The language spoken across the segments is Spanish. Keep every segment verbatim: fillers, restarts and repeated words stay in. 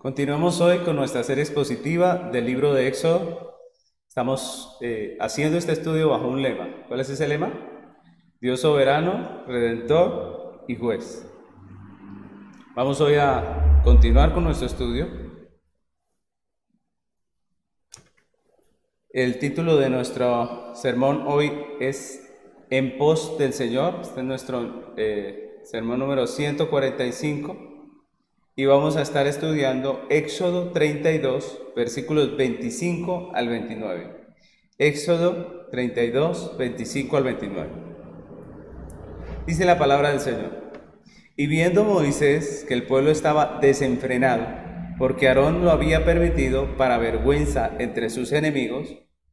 Continuamos hoy con nuestra serie expositiva del libro de Éxodo. Estamos eh, haciendo este estudio bajo un lema. ¿Cuál es ese lema? Dios soberano, redentor y juez. Vamos hoy a continuar con nuestro estudio. El título de nuestro sermón hoy es En pos del Señor. Este es nuestro eh, sermón número ciento cuarenta y cinco. Y vamos a estar estudiando Éxodo treinta y dos, versículos veinticinco al veintinueve. Éxodo treinta y dos, veinticinco al veintinueve. Dice la palabra del Señor. Y viendo Moisés que el pueblo estaba desenfrenado, porque Aarón lo había permitido para vergüenza entre sus enemigos,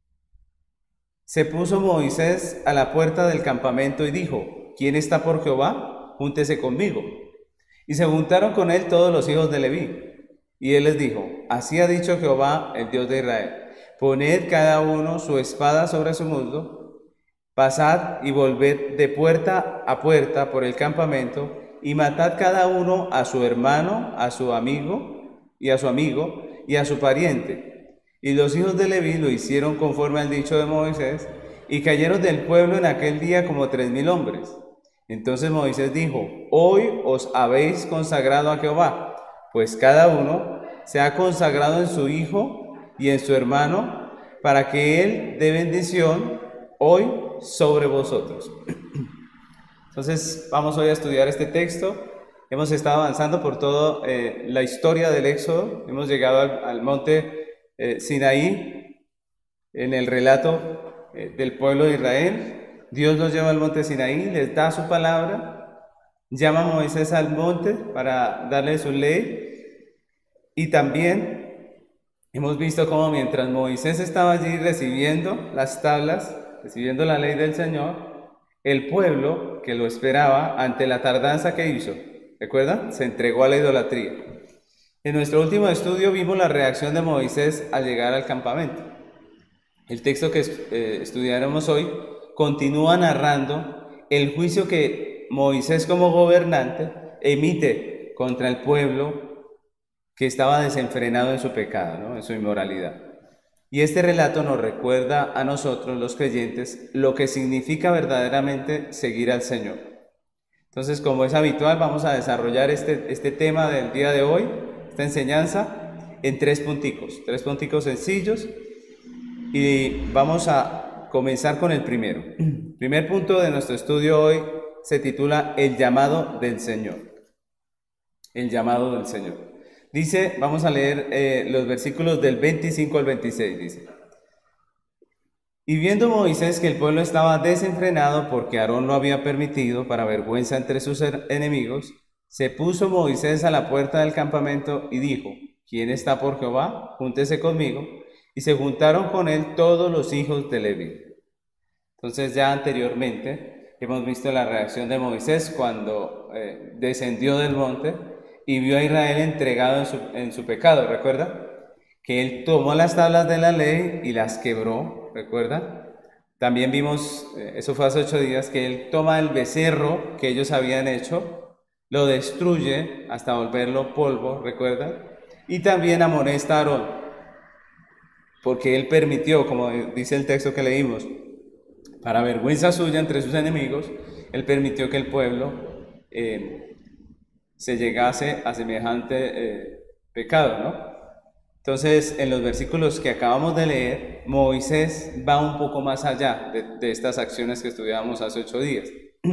se puso Moisés a la puerta del campamento y dijo: ¿Quién está por Jehová? Júntese conmigo. Y se juntaron con él todos los hijos de Leví. Y él les dijo: Así ha dicho Jehová, el Dios de Israel: Poned cada uno su espada sobre su muslo, pasad y volved de puerta a puerta por el campamento, y matad cada uno a su hermano, a su amigo, y a su amigo, y a su pariente. Y los hijos de Leví lo hicieron conforme al dicho de Moisés, y cayeron del pueblo en aquel día como tres mil hombres. Entonces Moisés dijo: Hoy os habéis consagrado a Jehová, pues cada uno se ha consagrado en su hijo y en su hermano, para que él dé bendición hoy sobre vosotros. Entonces vamos hoy a estudiar este texto. Hemos estado avanzando por toda eh, la historia del Éxodo. Hemos llegado al, al monte eh, Sinaí, en el relato eh, del pueblo de Israel. Dios los lleva al monte Sinaí, les da su palabra, llama a Moisés al monte para darle su ley, y también hemos visto cómo mientras Moisés estaba allí recibiendo las tablas, recibiendo la ley del Señor, el pueblo que lo esperaba ante la tardanza que hizo, ¿recuerdan? Se entregó a la idolatría. En nuestro último estudio vimos la reacción de Moisés al llegar al campamento. El texto que eh, estudiaremos hoy continúa narrando el juicio que Moisés como gobernante emite contra el pueblo que estaba desenfrenado en su pecado, ¿no? En su inmoralidad. Y este relato nos recuerda a nosotros, los creyentes, lo que significa verdaderamente seguir al Señor. Entonces, como es habitual, vamos a desarrollar este, este tema del día de hoy, esta enseñanza, en tres punticos, tres punticos sencillos, y vamos a comenzar con el primero. El primer punto de nuestro estudio hoy se titula El llamado del Señor. El llamado del Señor. Dice, vamos a leer eh, los versículos del veinticinco al veintiséis, dice: Y viendo Moisés que el pueblo estaba desenfrenado porque Aarón lo había permitido para vergüenza entre sus enemigos, se puso Moisés a la puerta del campamento y dijo: ¿Quién está por Jehová? Júntese conmigo. Y se juntaron con él todos los hijos de Leví. Entonces ya anteriormente hemos visto la reacción de Moisés cuando eh, descendió del monte y vio a Israel entregado en su, en su pecado, ¿recuerda? Que él tomó las tablas de la ley y las quebró, ¿recuerda? También vimos, eh, eso fue hace ocho días, que él toma el becerro que ellos habían hecho, lo destruye hasta volverlo polvo, ¿recuerda? Y también amonesta a Aarón, porque él permitió, como dice el texto que leímos, para vergüenza suya entre sus enemigos, él permitió que el pueblo eh, se llegase a semejante eh, pecado, ¿no? Entonces, en los versículos que acabamos de leer, Moisés va un poco más allá de, de estas acciones que estudiábamos hace ocho días.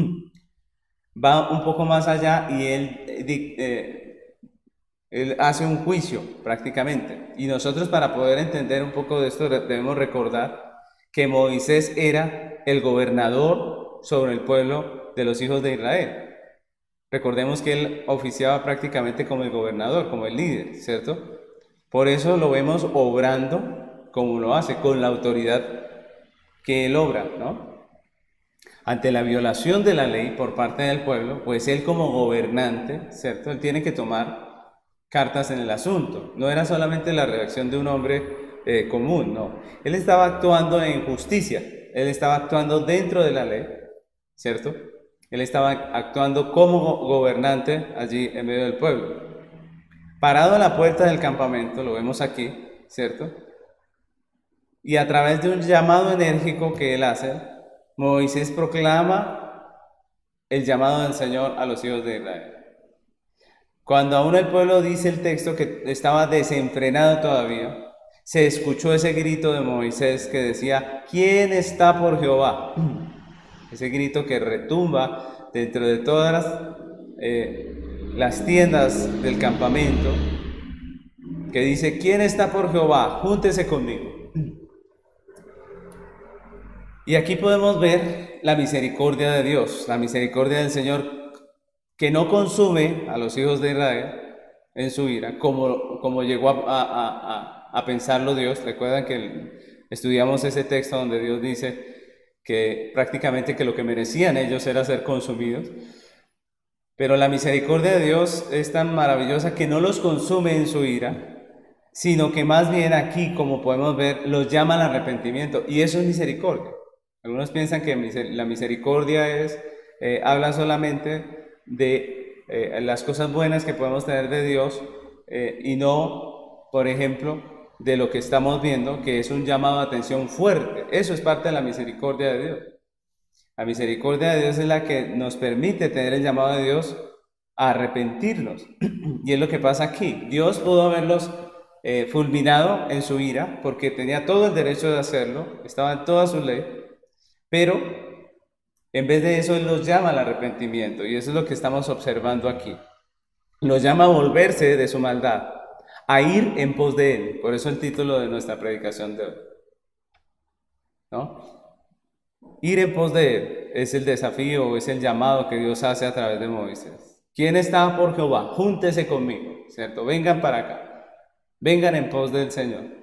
Va un poco más allá y él, eh, él hace un juicio prácticamente. Y nosotros, para poder entender un poco de esto, debemos recordar que Moisés era el gobernador sobre el pueblo de los hijos de Israel. Recordemos que él oficiaba prácticamente como el gobernador, como el líder, ¿cierto? Por eso lo vemos obrando como lo hace, con la autoridad que él obra, ¿no? Ante la violación de la ley por parte del pueblo, pues él como gobernante, ¿cierto? Él tiene que tomar cartas en el asunto. No era solamente la reacción de un hombre eh, común, no. Él estaba actuando en justicia, él estaba actuando dentro de la ley, ¿cierto? Él estaba actuando como gobernante allí en medio del pueblo. parado en la puerta del campamento, lo vemos aquí, ¿cierto? Y a través de un llamado enérgico que él hace, Moisés proclama el llamado del Señor a los hijos de Israel. Cuando aún el pueblo, dice el texto, que estaba desenfrenado todavía, se escuchó ese grito de Moisés que decía: ¿quién está por Jehová? Ese grito que retumba dentro de todas las, eh, las tiendas del campamento, que dice: ¿quién está por Jehová? Júntese conmigo. Y aquí podemos ver la misericordia de Dios, la misericordia del Señor, que no consume a los hijos de Israel en su ira, como, como llegó a, a, a, a pensarlo Dios. Recuerdan que estudiamos ese texto donde Dios dice que prácticamente que lo que merecían ellos era ser consumidos. Pero la misericordia de Dios es tan maravillosa que no los consume en su ira, sino que más bien aquí, como podemos ver, los llama al arrepentimiento, y eso es misericordia. Algunos piensan que la misericordia es, eh, habla solamente de eh, las cosas buenas que podemos tener de Dios, eh, y no, por ejemplo, de lo que estamos viendo, que es un llamado de atención fuerte. Eso es parte de la misericordia de Dios. La misericordia de Dios es la que nos permite tener el llamado de Dios a arrepentirnos. Y es lo que pasa aquí. Dios pudo haberlos eh, fulminado en su ira, porque tenía todo el derecho de hacerlo, estaba en toda su ley, pero en vez de eso Él los llama al arrepentimiento, y eso es lo que estamos observando aquí. Los llama a volverse de su maldad, a ir en pos de Él. Por eso el título de nuestra predicación de hoy, ¿no? Ir en pos de Él es el desafío, es el llamado que Dios hace a través de Moisés. ¿Quién está por Jehová? Júntese conmigo, ¿cierto? Vengan para acá, vengan en pos del Señor.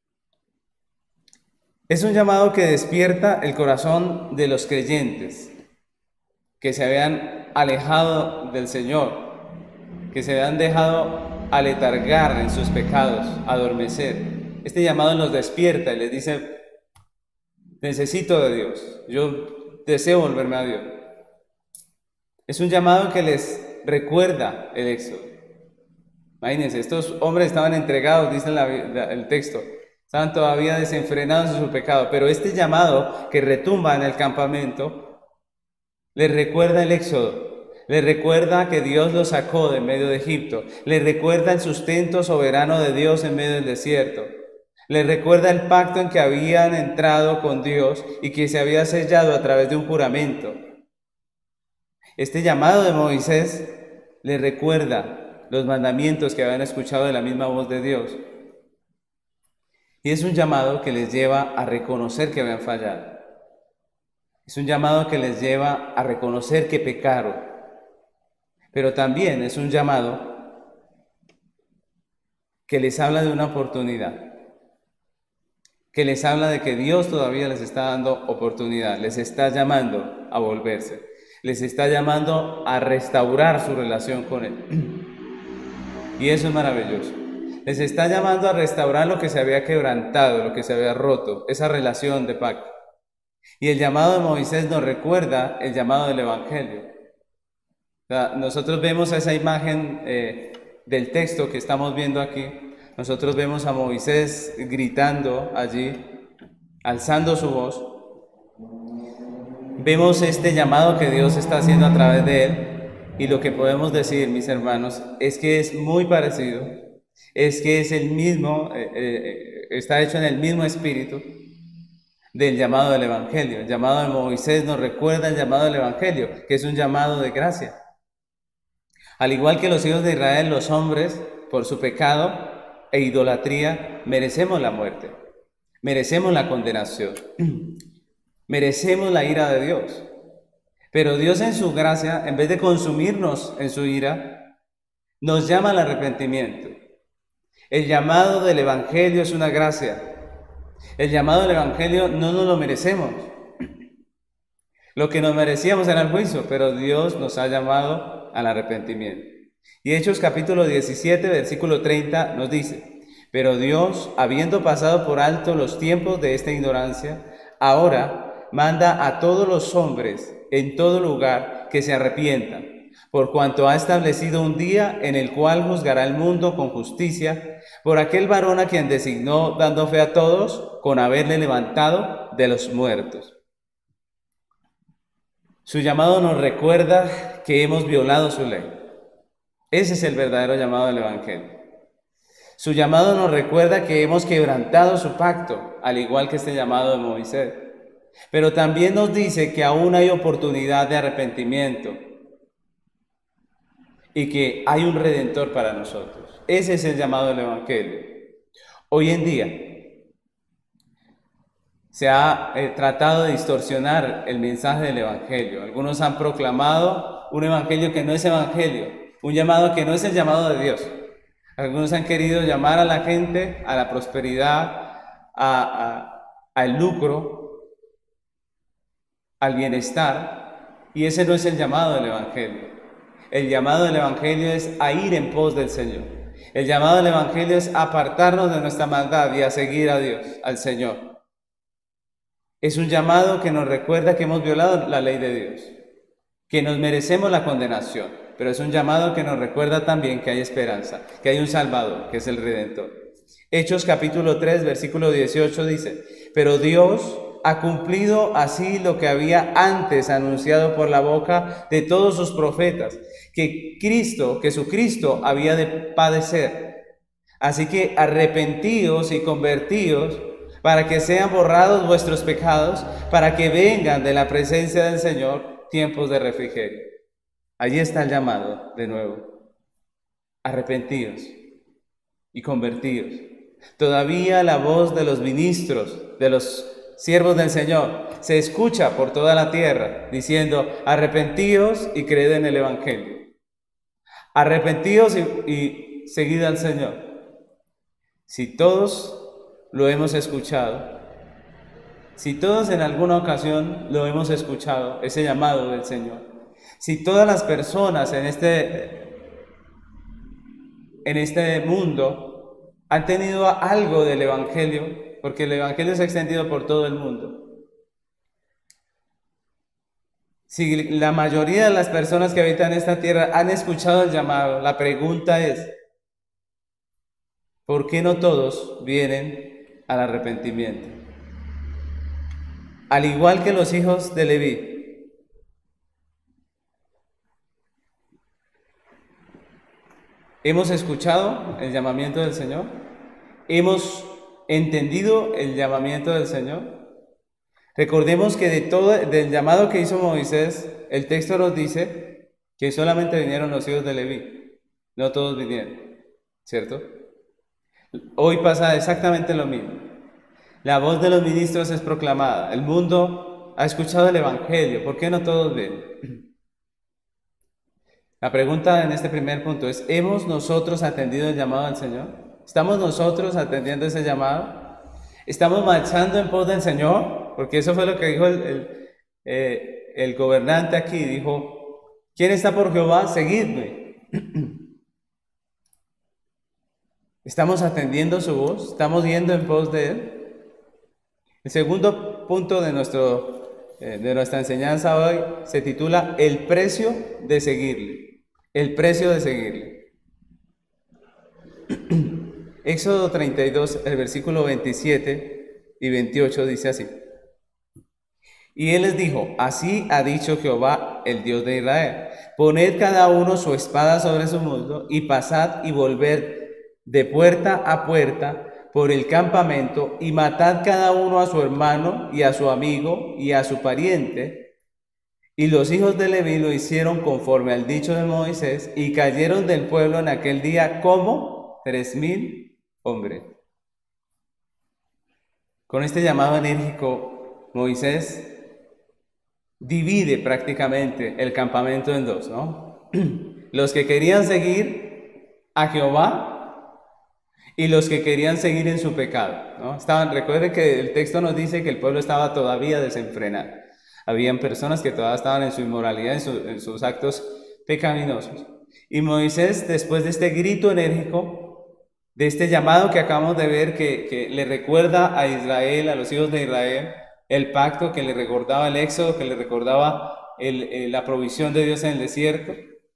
Es un llamado que despierta el corazón de los creyentes que se habían alejado del Señor, que se habían dejado aletargar en sus pecados, adormecer. Este llamado los despierta y les dice: necesito de Dios, yo deseo volverme a Dios. Es un llamado que les recuerda el éxodo. Imagínense, estos hombres estaban entregados, dice la, la, el texto, estaban todavía desenfrenados en su pecado, pero este llamado que retumba en el campamento les recuerda el éxodo, les recuerda que Dios los sacó de medio de Egipto, les recuerda el sustento soberano de Dios en medio del desierto, les recuerda el pacto en que habían entrado con Dios y que se había sellado a través de un juramento. Este llamado de Moisés les recuerda los mandamientos que habían escuchado de la misma voz de Dios. Y es un llamado que les lleva a reconocer que habían fallado. Es un llamado que les lleva a reconocer que pecaron. Pero también es un llamado que les habla de una oportunidad. Que les habla de que Dios todavía les está dando oportunidad. Les está llamando a volverse. Les está llamando a restaurar su relación con Él. Y eso es maravilloso. Les está llamando a restaurar lo que se había quebrantado, lo que se había roto, esa relación de pacto. Y el llamado de Moisés nos recuerda el llamado del Evangelio. O sea, nosotros vemos esa imagen eh, del texto que estamos viendo aquí. Nosotros vemos a Moisés gritando allí, alzando su voz. Vemos este llamado que Dios está haciendo a través de él. Y lo que podemos decir, mis hermanos, es que es muy parecido. Es que es el mismo, eh, eh, está hecho en el mismo espíritu del llamado del Evangelio. El llamado de Moisés nos recuerda el llamado del Evangelio, que es un llamado de gracia. Al igual que los hijos de Israel, los hombres, por su pecado e idolatría, merecemos la muerte, merecemos la condenación, merecemos la ira de Dios. Pero Dios en su gracia, en vez de consumirnos en su ira, nos llama al arrepentimiento. El llamado del Evangelio es una gracia. El llamado del Evangelio no nos lo merecemos. Lo que nos merecíamos era el juicio, pero Dios nos ha llamado al arrepentimiento. Y Hechos capítulo diecisiete, versículo treinta nos dice: pero Dios, habiendo pasado por alto los tiempos de esta ignorancia, ahora manda a todos los hombres en todo lugar que se arrepientan. por cuanto ha establecido un día en el cual juzgará el mundo con justicia, por aquel varón a quien designó, dando fe a todos, con haberle levantado de los muertos. Su llamado nos recuerda que hemos violado su ley. Ese es el verdadero llamado del Evangelio. Su llamado nos recuerda que hemos quebrantado su pacto, al igual que este llamado de Moisés. Pero también nos dice que aún hay oportunidad de arrepentimiento y que hay un Redentor para nosotros. Ese es el llamado del Evangelio. Hoy en día se ha eh, tratado de distorsionar el mensaje del Evangelio. Algunos han proclamado un Evangelio que no es Evangelio, un llamado que no es el llamado de Dios. Algunos han querido llamar a la gente a la prosperidad, a, a, al lucro, al bienestar, y ese no es el llamado del Evangelio. El llamado del Evangelio es a ir en pos del Señor. El llamado del Evangelio es apartarnos de nuestra maldad y a seguir a Dios, al Señor. Es un llamado que nos recuerda que hemos violado la ley de Dios, que nos merecemos la condenación, pero es un llamado que nos recuerda también que hay esperanza, que hay un Salvador, que es el Redentor. Hechos capítulo tres, versículo dieciocho dice: pero Dios ha cumplido así lo que había antes anunciado por la boca de todos sus profetas, que Cristo, que su Cristo había de padecer. Así que arrepentíos y convertíos para que sean borrados vuestros pecados, para que vengan de la presencia del Señor tiempos de refrigerio. Allí está el llamado de nuevo. Arrepentíos y convertíos. Todavía la voz de los ministros, de los siervos del Señor, se escucha por toda la tierra, diciendo: arrepentíos y creed en el Evangelio. Arrepentíos y, y seguid al Señor. Si todos lo hemos escuchado, si todos en alguna ocasión lo hemos escuchado, ese llamado del Señor, si todas las personas en este, en este mundo han tenido algo del Evangelio, porque el Evangelio se ha extendido por todo el mundo, si la mayoría de las personas que habitan esta tierra han escuchado el llamado, la pregunta es: ¿por qué no todos vienen al arrepentimiento? Al igual que los hijos de Leví, ¿hemos escuchado el llamamiento del Señor? ¿Hemos entendido el llamamiento del Señor? Recordemos que de todo, del llamado que hizo Moisés, el texto nos dice que solamente vinieron los hijos de Leví, no todos vinieron, ¿cierto? Hoy pasa exactamente lo mismo. La voz de los ministros es proclamada, el mundo ha escuchado el Evangelio, ¿por qué no todos ven? La pregunta en este primer punto es: ¿hemos nosotros atendido el llamado del Señor? ¿Estamos nosotros atendiendo ese llamado? ¿Estamos marchando en pos del Señor? Porque eso fue lo que dijo el, el, eh, el gobernante aquí, dijo: ¿quién está por Jehová? Seguidme. ¿Estamos atendiendo su voz? ¿Estamos yendo en pos de Él? El segundo punto de, nuestro, eh, de nuestra enseñanza hoy se titula El precio de seguirle. El precio de seguirle. Éxodo treinta y dos, el versículo veintisiete y veintiocho dice así: y él les dijo: así ha dicho Jehová, el Dios de Israel: poned cada uno su espada sobre su muslo y pasad y volved de puerta a puerta por el campamento y matad cada uno a su hermano y a su amigo y a su pariente. Y los hijos de Leví lo hicieron conforme al dicho de Moisés, y cayeron del pueblo en aquel día como tres mil hombres. Con este llamado enérgico, Moisés divide prácticamente el campamento en dos, ¿no? Los que querían seguir a Jehová y los que querían seguir en su pecado, ¿no? Estaban, recuerden que el texto nos dice que el pueblo estaba todavía desenfrenado. Habían personas que todavía estaban en su inmoralidad, en, su, en sus actos pecaminosos. Y Moisés, después de este grito enérgico, de este llamado que acabamos de ver, que, que le recuerda a Israel, a los hijos de Israel, el pacto, que le recordaba el éxodo, que le recordaba el, el, la provisión de Dios en el desierto,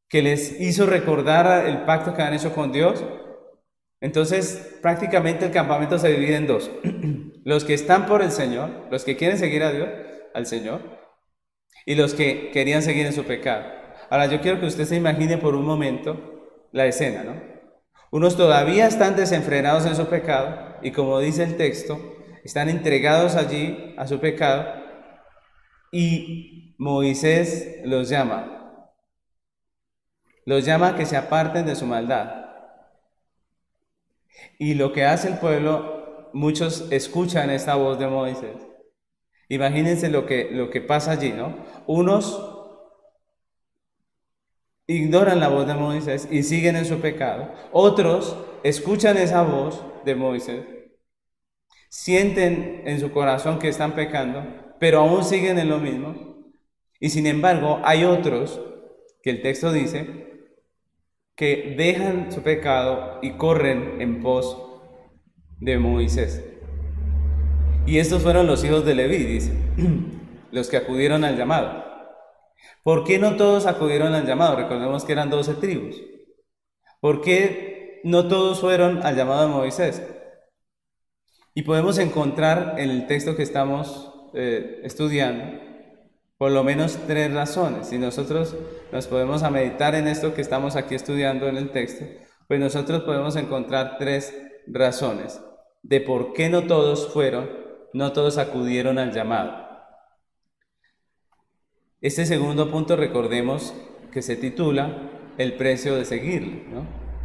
que les hizo recordar el pacto que han hecho con Dios. Entonces, prácticamente el campamento se divide en dos. Los que están por el Señor, los que quieren seguir a Dios, al Señor, y los que querían seguir en su pecado. Ahora, yo quiero que usted se imagine por un momento la escena, ¿no? Unos todavía están desenfrenados en su pecado, y como dice el texto, están entregados allí a su pecado, y Moisés los llama. Los llama a que se aparten de su maldad. Y lo que hace el pueblo, muchos escuchan esta voz de Moisés. Imagínense lo que, lo que pasa allí, ¿no? Unos ignoran la voz de Moisés y siguen en su pecado. Otros escuchan esa voz de Moisés, sienten en su corazón que están pecando, pero aún siguen en lo mismo. Y sin embargo, hay otros que el texto dice que dejan su pecado y corren en pos de Moisés. Y estos fueron los hijos de Leví, dice, los que acudieron al llamado. ¿Por qué no todos acudieron al llamado? Recordemos que eran doce tribus. ¿Por qué no todos fueron al llamado de Moisés? Y podemos encontrar en el texto que estamos eh, estudiando por lo menos tres razones. Si nosotros nos podemos a meditar en esto que estamos aquí estudiando en el texto, pues nosotros podemos encontrar tres razones de por qué no todos fueron, no todos acudieron al llamado. Este segundo punto, recordemos que se titula el precio de seguirle, ¿no?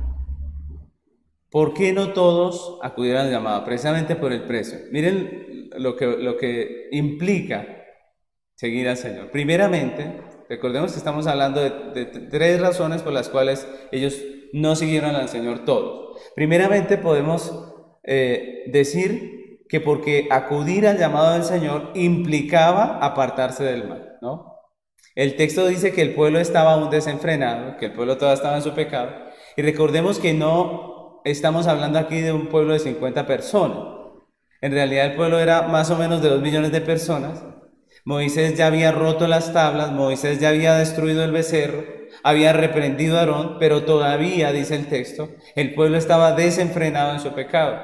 ¿Por qué no todos acudieron al llamado? Precisamente por el precio. Miren lo que, lo que implica seguir al Señor. Primeramente, recordemos que estamos hablando de, de, de tres razones por las cuales ellos no siguieron al Señor todos. Primeramente podemos eh, decir que porque acudir al llamado del Señor implicaba apartarse del mal, ¿no? El texto dice que el pueblo estaba aún desenfrenado, que el pueblo todavía estaba en su pecado, y recordemos que no estamos hablando aquí de un pueblo de cincuenta personas. En realidad el pueblo era más o menos de dos millones de personas. Moisés ya había roto las tablas, Moisés ya había destruido el becerro, había reprendido a Aarón, pero todavía, dice el texto, el pueblo estaba desenfrenado en su pecado.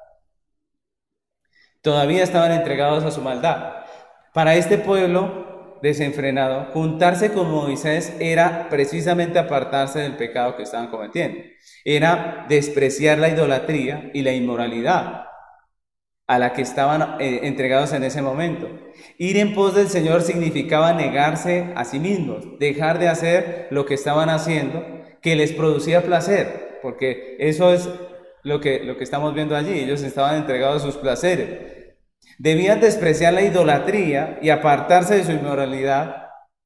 Todavía estaban entregados a su maldad. Para este pueblo desenfrenado, juntarse con Moisés era precisamente apartarse del pecado que estaban cometiendo. Era despreciar la idolatría y la inmoralidad a la que estaban eh, entregados en ese momento. Ir en pos del Señor significaba negarse a sí mismos, dejar de hacer lo que estaban haciendo, que les producía placer, porque eso es lo que, lo que estamos viendo allí. Ellos estaban entregados a sus placeres. Debían despreciar la idolatría y apartarse de su inmoralidad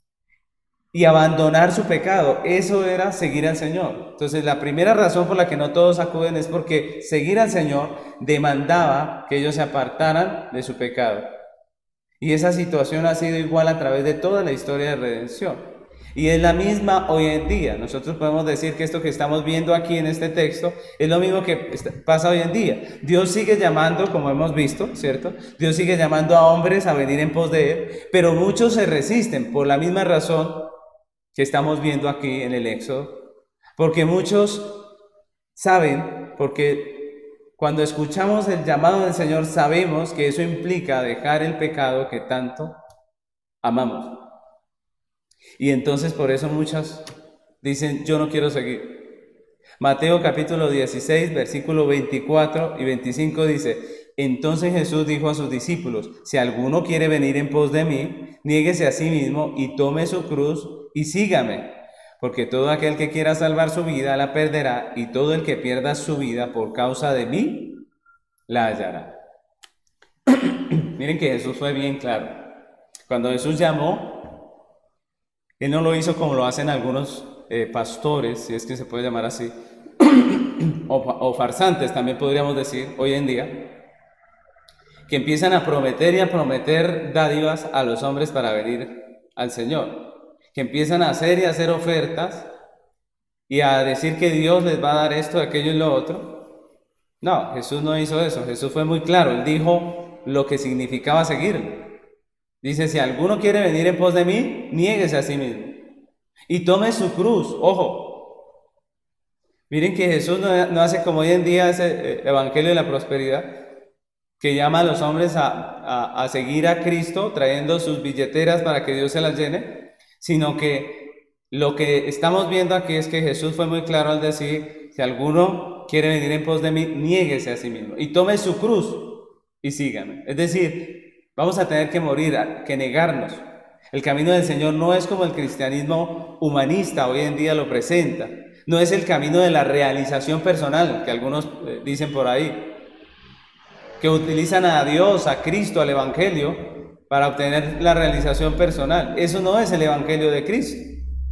y abandonar su pecado. Eso era seguir al Señor. Entonces, la primera razón por la que no todos acuden es porque seguir al Señor demandaba que ellos se apartaran de su pecado. Y esa situación ha sido igual a través de toda la historia de redención. Y es la misma hoy en día. Nosotros podemos decir que esto que estamos viendo aquí en este texto es lo mismo que pasa hoy en día. Dios sigue llamando, como hemos visto, ¿cierto? Dios sigue llamando a hombres a venir en pos de Él, pero muchos se resisten por la misma razón que estamos viendo aquí en el Éxodo, porque muchos saben, porque cuando escuchamos el llamado del Señor sabemos que eso implica dejar el pecado que tanto amamos, y entonces por eso muchos dicen: yo no quiero seguir. Mateo capítulo dieciséis, versículo veinticuatro y veinticinco dice: entonces Jesús dijo a sus discípulos: si alguno quiere venir en pos de mí, niéguese a sí mismo y tome su cruz y sígame, porque todo aquel que quiera salvar su vida la perderá, y todo el que pierda su vida por causa de mí la hallará. Miren que Jesús fue bien claro. Cuando Jesús llamó, Él no lo hizo como lo hacen algunos eh, pastores, si es que se puede llamar así, o, o farsantes también podríamos decir hoy en día, que empiezan a prometer y a prometer dádivas a los hombres para venir al Señor, que empiezan a hacer y a hacer ofertas y a decir que Dios les va a dar esto, aquello y lo otro. No, Jesús no hizo eso. Jesús fue muy claro. Él dijo lo que significaba seguirle. Dice: si alguno quiere venir en pos de mí, niéguese a sí mismo. y tome su cruz. Ojo, miren que Jesús no, no hace como hoy en día ese evangelio de la prosperidad, que llama a los hombres a, a, a seguir a Cristo trayendo sus billeteras para que Dios se las llene, sino que lo que estamos viendo aquí es que Jesús fue muy claro al decir, si alguno quiere venir en pos de mí, niéguese a sí mismo y tome su cruz y sígame. Es decir, vamos a tener que morir, que negarnos. El camino del Señor no es como el cristianismo humanista hoy en día lo presenta. No es el camino de la realización personal, que algunos eh, dicen por ahí, que utilizan a Dios, a Cristo, al Evangelio, para obtener la realización personal. Eso no es el Evangelio de Cristo.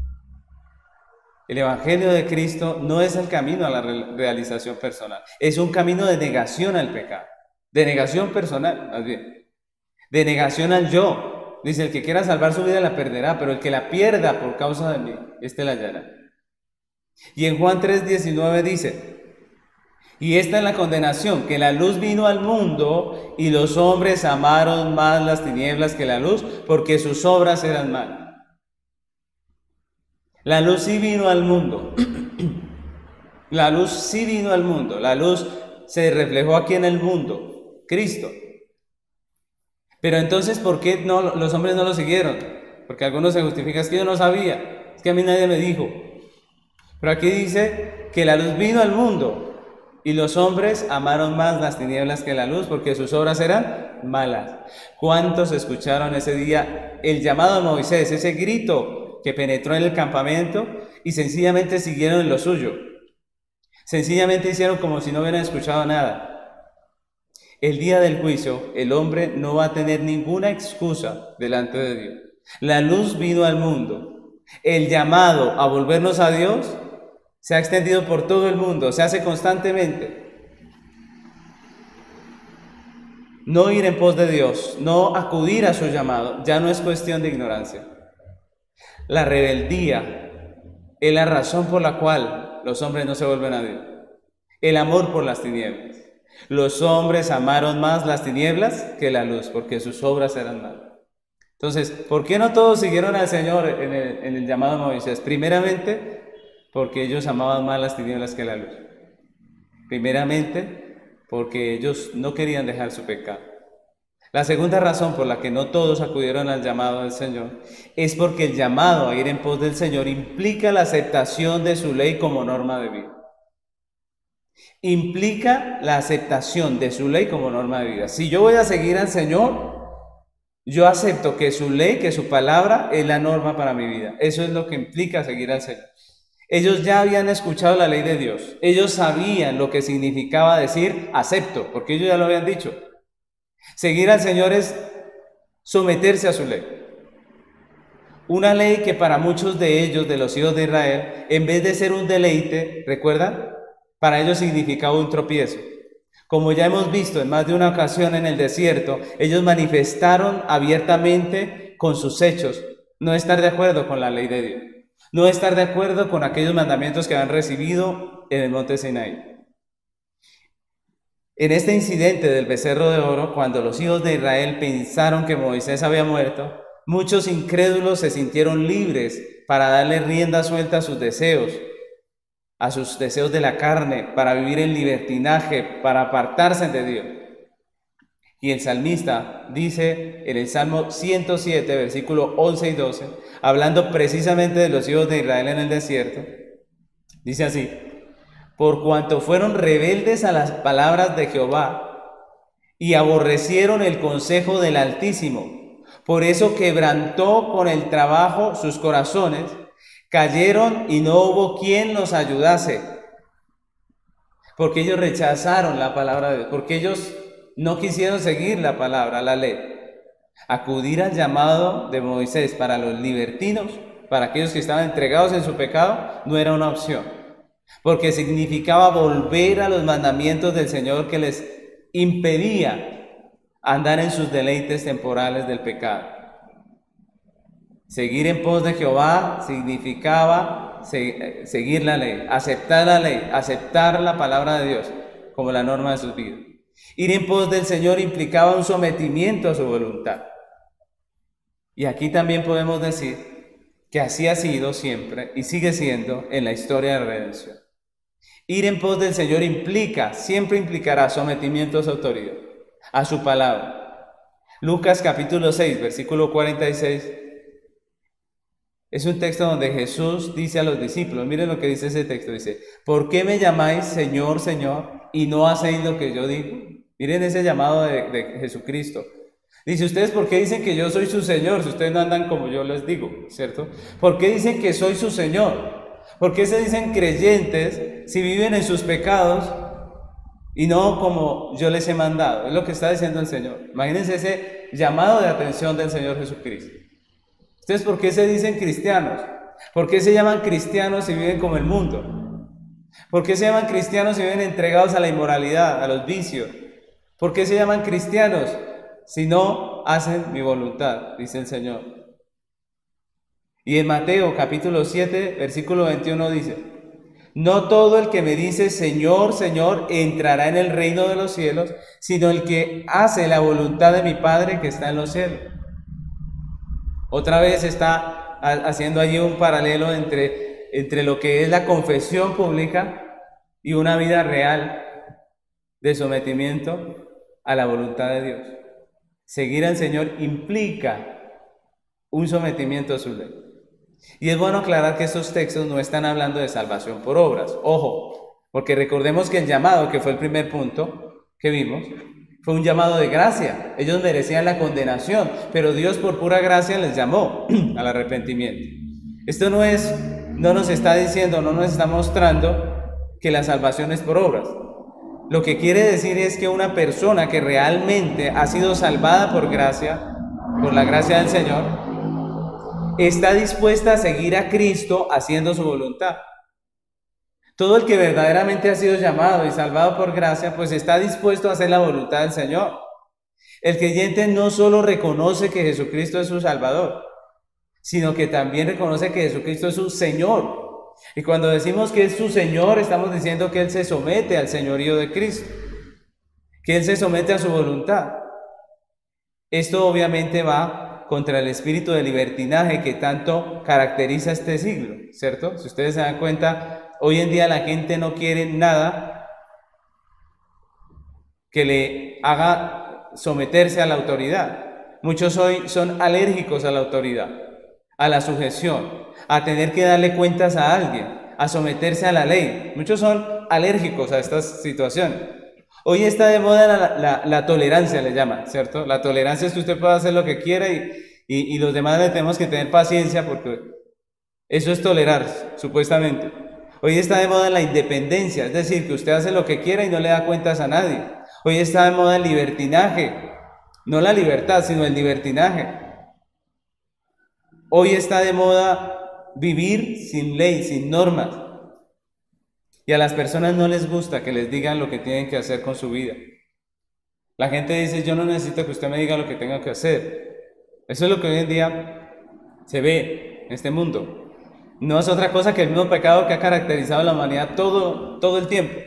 El Evangelio de Cristo no es el camino a la realización personal. Es un camino de negación al pecado, de negación personal, más bien, de negación al yo. Dice, el que quiera salvar su vida la perderá, pero el que la pierda por causa de mí, este la hallará. Y en Juan tres diecinueve dice, y esta es la condenación, que la luz vino al mundo y los hombres amaron más las tinieblas que la luz, porque sus obras eran malas. La luz sí vino al mundo. La luz sí vino al mundo. La luz se reflejó aquí en el mundo, Cristo. Pero entonces, ¿por qué no, los hombres no lo siguieron? Porque algunos se justifican, es que yo no sabía, es que a mí nadie me dijo. Pero aquí dice que la luz vino al mundo y los hombres amaron más las tinieblas que la luz, porque sus obras eran malas. ¿Cuántos escucharon ese día el llamado a Moisés, ese grito que penetró en el campamento y sencillamente siguieron en lo suyo? Sencillamente hicieron como si no hubieran escuchado nada. El día del juicio, el hombre no va a tener ninguna excusa delante de Dios. La luz vino al mundo. El llamado a volvernos a Dios se ha extendido por todo el mundo, se hace constantemente. No ir en pos de Dios, no acudir a su llamado, ya no es cuestión de ignorancia. La rebeldía es la razón por la cual los hombres no se vuelven a Dios. El amor por las tinieblas. Los hombres amaron más las tinieblas que la luz, porque sus obras eran malas. Entonces, ¿por qué no todos siguieron al Señor en el, en el llamado a Moisés? Primeramente, porque ellos amaban más las tinieblas que la luz. Primeramente, porque ellos no querían dejar su pecado. La segunda razón por la que no todos acudieron al llamado del Señor es porque el llamado a ir en pos del Señor implica la aceptación de su ley como norma de vida. Implica la aceptación de su ley como norma de vida. Si yo voy a seguir al Señor, yo acepto que su ley, que su palabra es la norma para mi vida. Eso es lo que implica seguir al Señor. Ellos ya habían escuchado la ley de Dios. Ellos sabían lo que significaba decir acepto, porque ellos ya lo habían dicho. Seguir al Señor es someterse a su ley. Una ley que para muchos de ellos, de los hijos de Israel, en vez de ser un deleite, ¿recuerdan? Para ellos significaba un tropiezo. Como ya hemos visto en más de una ocasión en el desierto, ellos manifestaron abiertamente con sus hechos no estar de acuerdo con la ley de Dios. No estar de acuerdo con aquellos mandamientos que han recibido en el monte Sinaí. En este incidente del becerro de oro, cuando los hijos de Israel pensaron que Moisés había muerto, muchos incrédulos se sintieron libres para darle rienda suelta a sus deseos, a sus deseos de la carne, para vivir en libertinaje, para apartarse de Dios. Y el salmista dice en el Salmo ciento siete, versículos once y doce, hablando precisamente de los hijos de Israel en el desierto, dice así: por cuanto fueron rebeldes a las palabras de Jehová y aborrecieron el consejo del Altísimo, por eso quebrantó con el trabajo sus corazones, cayeron y no hubo quien los ayudase, porque ellos rechazaron la palabra de Dios, porque ellos no quisieron seguir la palabra, la ley. Acudir al llamado de Moisés para los libertinos, para aquellos que estaban entregados en su pecado, no era una opción, porque significaba volver a los mandamientos del Señor que les impedía andar en sus deleites temporales del pecado. Seguir en pos de Jehová significaba seguir la ley, aceptar la ley, aceptar la palabra de Dios como la norma de sus vidas. Ir en pos del Señor implicaba un sometimiento a su voluntad. Y aquí también podemos decir que así ha sido siempre y sigue siendo en la historia de la redención. Ir en pos del Señor implica, siempre implicará sometimiento a su autoridad, a su palabra. Lucas capítulo seis, versículo cuarenta y seis, es un texto donde Jesús dice a los discípulos, miren lo que dice ese texto, dice, ¿por qué me llamáis Señor, Señor, y no hacéis lo que yo digo? Miren ese llamado de, de Jesucristo. Dice, ¿ustedes por qué dicen que yo soy su Señor si ustedes no andan como yo les digo? ¿Cierto? ¿Por qué dicen que soy su Señor? ¿Por qué se dicen creyentes si viven en sus pecados y no como yo les he mandado? Es lo que está diciendo el Señor. Imagínense ese llamado de atención del Señor Jesucristo. ¿Ustedes por qué se dicen cristianos? ¿Por qué se llaman cristianos si viven como el mundo? ¿Por qué se llaman cristianos si viven entregados a la inmoralidad, a los vicios? ¿Por qué se llaman cristianos si no hacen mi voluntad? Dice el Señor. Y en Mateo capítulo siete, versículo veintiuno dice, no todo el que me dice Señor, Señor, entrará en el reino de los cielos, sino el que hace la voluntad de mi Padre que está en los cielos. Otra vez está haciendo allí un paralelo entre, entre lo que es la confesión pública y una vida real de sometimiento a la voluntad de Dios. Seguir al Señor implica un sometimiento a su ley. Y es bueno aclarar que estos textos no están hablando de salvación por obras. Ojo, porque recordemos que el llamado, que fue el primer punto que vimos, fue un llamado de gracia. Ellos merecían la condenación, pero Dios por pura gracia les llamó al arrepentimiento. Esto no es, no nos está diciendo, no nos está mostrando que la salvación es por obras. Lo que quiere decir es que una persona que realmente ha sido salvada por gracia, por la gracia del Señor, está dispuesta a seguir a Cristo haciendo su voluntad. Todo el que verdaderamente ha sido llamado y salvado por gracia, pues está dispuesto a hacer la voluntad del Señor. El creyente no solo reconoce que Jesucristo es su Salvador, sino que también reconoce que Jesucristo es su Señor. Y cuando decimos que es su Señor, estamos diciendo que Él se somete al señorío de Cristo, que Él se somete a su voluntad. Esto obviamente va contra el espíritu de libertinaje que tanto caracteriza este siglo, ¿cierto? Si ustedes se dan cuenta, hoy en día la gente no quiere nada que le haga someterse a la autoridad. Muchos hoy son alérgicos a la autoridad, a la sujeción, a tener que darle cuentas a alguien, a someterse a la ley. Muchos son alérgicos a estas situaciones. Hoy está de moda la, la, la tolerancia, le llaman, ¿cierto? La tolerancia es que usted pueda hacer lo que quiera y, y, y los demás le tenemos que tener paciencia porque eso es tolerar, supuestamente. Hoy está de moda la independencia, es decir, que usted hace lo que quiera y no le da cuentas a nadie. Hoy está de moda el libertinaje, no la libertad, sino el libertinaje. Hoy está de moda vivir sin ley, sin normas. Y a las personas no les gusta que les digan lo que tienen que hacer con su vida. La gente dice, yo no necesito que usted me diga lo que tengo que hacer. Eso es lo que hoy en día se ve en este mundo. No es otra cosa que el mismo pecado que ha caracterizado a la humanidad todo, todo el tiempo.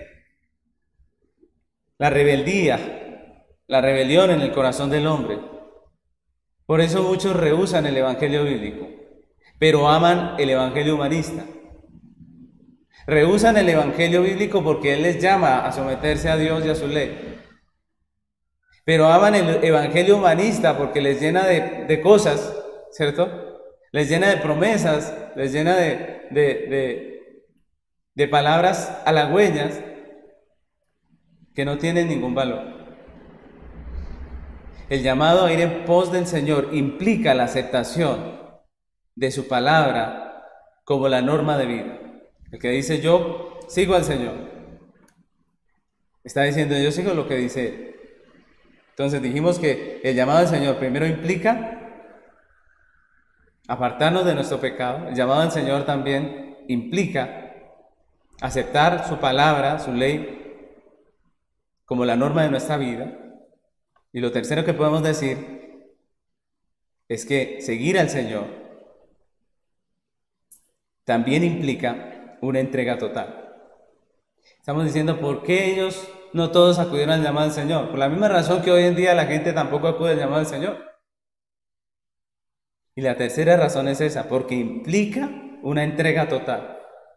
La rebeldía, la rebelión en el corazón del hombre. Por eso muchos rehúsan el evangelio bíblico, pero aman el evangelio humanista. Rehúsan el evangelio bíblico porque Él les llama a someterse a Dios y a su ley. Pero aman el evangelio humanista porque les llena de, de cosas, ¿cierto? Les llena de promesas, les llena de, de, de, de palabras halagüeñas que no tienen ningún valor. El llamado a ir en pos del Señor implica la aceptación de su palabra como la norma de vida. El que dice yo sigo al Señor, está diciendo yo sigo lo que dice Él. Entonces dijimos que el llamado al Señor primero implica apartarnos de nuestro pecado. El llamado al Señor también implica aceptar su palabra, su ley, como la norma de nuestra vida. Y lo tercero que podemos decir es que seguir al Señor también implica una entrega total. Estamos diciendo, ¿por qué ellos no todos acudieron al llamado del Señor? Por la misma razón que hoy en día la gente tampoco acude al llamado del Señor. Y la tercera razón es esa, porque implica una entrega total.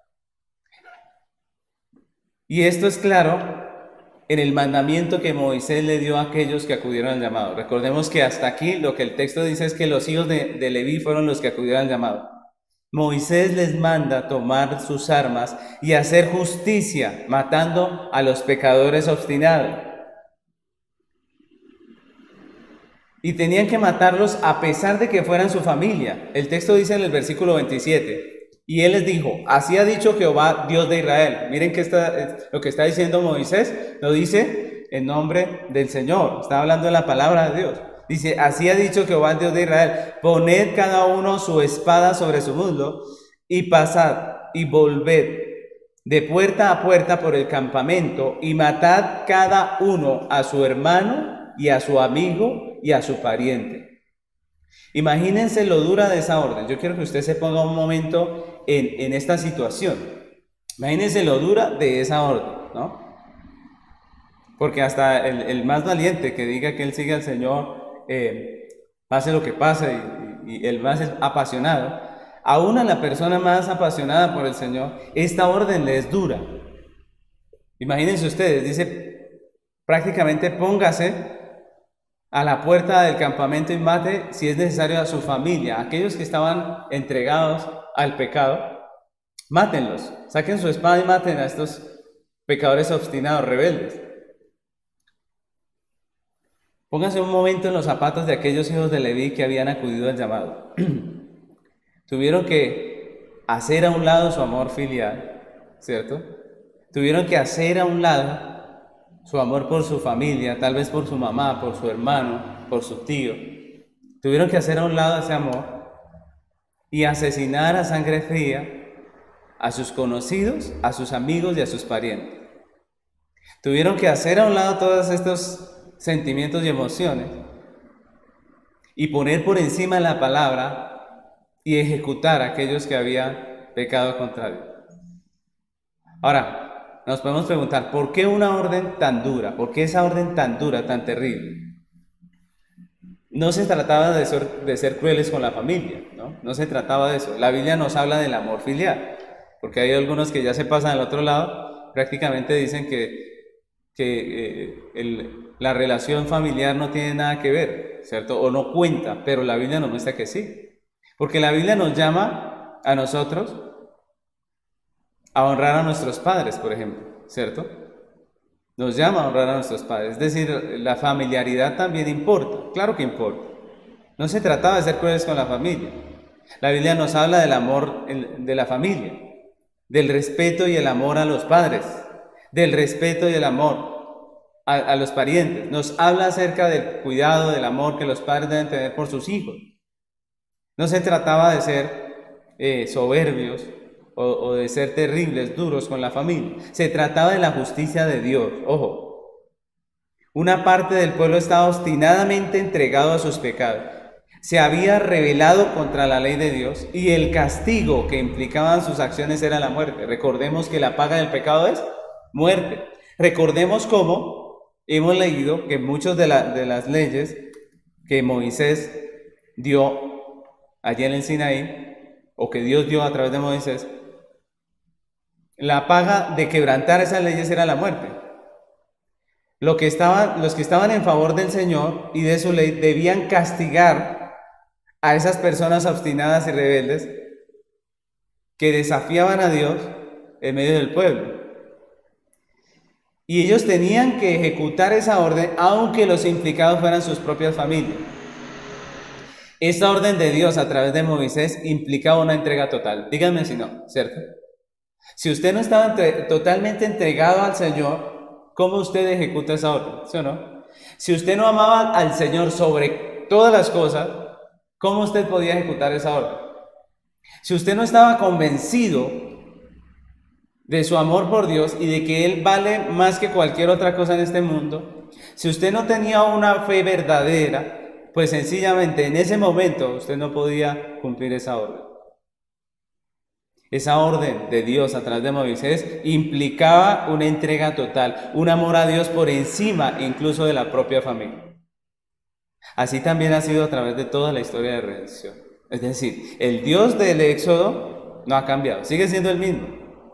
Y esto es claro en el mandamiento que Moisés le dio a aquellos que acudieron al llamado. Recordemos que hasta aquí lo que el texto dice es que los hijos de, de Leví fueron los que acudieron al llamado. Moisés les manda tomar sus armas y hacer justicia, matando a los pecadores obstinados. Y tenían que matarlos a pesar de que fueran su familia. El texto dice en el versículo veintisiete, y él les dijo, así ha dicho Jehová, Dios de Israel. Miren que está, lo que está diciendo Moisés, lo dice en nombre del Señor. Está hablando de la palabra de Dios. Dice, así ha dicho Jehová, Dios de Israel, poned cada uno su espada sobre su muslo y pasad y volved de puerta a puerta por el campamento y matad cada uno a su hermano y a su amigo y a su pariente. Imagínense lo dura de esa orden. Yo quiero que usted se ponga un momento en, en esta situación. Imagínense lo dura de esa orden, ¿no? Porque hasta el, el más valiente que diga que él sigue al Señor, eh, pase lo que pase, y, y el más apasionado, aún a la persona más apasionada por el Señor, esta orden le es dura. Imagínense ustedes, dice prácticamente póngase a la puerta del campamento y mate, si es necesario, a su familia. Aquellos que estaban entregados al pecado, mátenlos, saquen su espada y maten a estos pecadores obstinados, rebeldes. Pónganse un momento en los zapatos de aquellos hijos de Leví que habían acudido al llamado. Tuvieron que hacer a un lado su amor filial, ¿cierto? Tuvieron que hacer a un lado su amor por su familia, tal vez por su mamá, por su hermano, por su tío. Tuvieron que hacer a un lado ese amor y asesinar a sangre fría a sus conocidos, a sus amigos y a sus parientes. Tuvieron que hacer a un lado todos estos sentimientos y emociones y poner por encima la palabra y ejecutar a aquellos que habían pecado contra Dios. Ahora, nos podemos preguntar, ¿por qué una orden tan dura? ¿Por qué esa orden tan dura, tan terrible? No se trataba de ser, de ser crueles con la familia, ¿no? No se trataba de eso. La Biblia nos habla del amor filial, porque hay algunos que ya se pasan al otro lado, prácticamente dicen que, que eh, el, la relación familiar no tiene nada que ver, ¿cierto? O no cuenta, pero la Biblia nos muestra que sí. Porque la Biblia nos llama a nosotros a honrar a nuestros padres, por ejemplo, ¿cierto? Nos llama a honrar a nuestros padres. Es decir, la familiaridad también importa, claro que importa. No se trataba de ser crueles con la familia. La Biblia nos habla del amor de la familia, del respeto y el amor a los padres, del respeto y el amor a, a los parientes. Nos habla acerca del cuidado, del amor que los padres deben tener por sus hijos. No se trataba de ser eh, soberbios, O, o de ser terribles, duros con la familia. Se trataba de la justicia de Dios. Ojo, una parte del pueblo estaba obstinadamente entregado a sus pecados. Se había rebelado contra la ley de Dios y el castigo que implicaban sus acciones era la muerte. Recordemos que la paga del pecado es muerte. Recordemos cómo hemos leído que muchas de, la, de las leyes que Moisés dio allí en el Sinaí, o que Dios dio a través de Moisés, la paga de quebrantar esas leyes era la muerte. Lo que estaban, los que estaban en favor del Señor y de su ley debían castigar a esas personas obstinadas y rebeldes que desafiaban a Dios en medio del pueblo. Y ellos tenían que ejecutar esa orden aunque los implicados fueran sus propias familias. Esta orden de Dios a través de Moisés implicaba una entrega total. Díganme si no, ¿cierto? Si usted no estaba entre, totalmente entregado al Señor, ¿cómo usted ejecuta esa orden? ¿Sí o no? Si usted no amaba al Señor sobre todas las cosas, ¿cómo usted podía ejecutar esa orden? Si usted no estaba convencido de su amor por Dios y de que Él vale más que cualquier otra cosa en este mundo, si usted no tenía una fe verdadera, pues sencillamente en ese momento usted no podía cumplir esa orden. Esa orden de Dios a través de Moisés implicaba una entrega total, un amor a Dios por encima incluso de la propia familia. Así también ha sido a través de toda la historia de redención. Es decir, el Dios del Éxodo no ha cambiado, sigue siendo el mismo.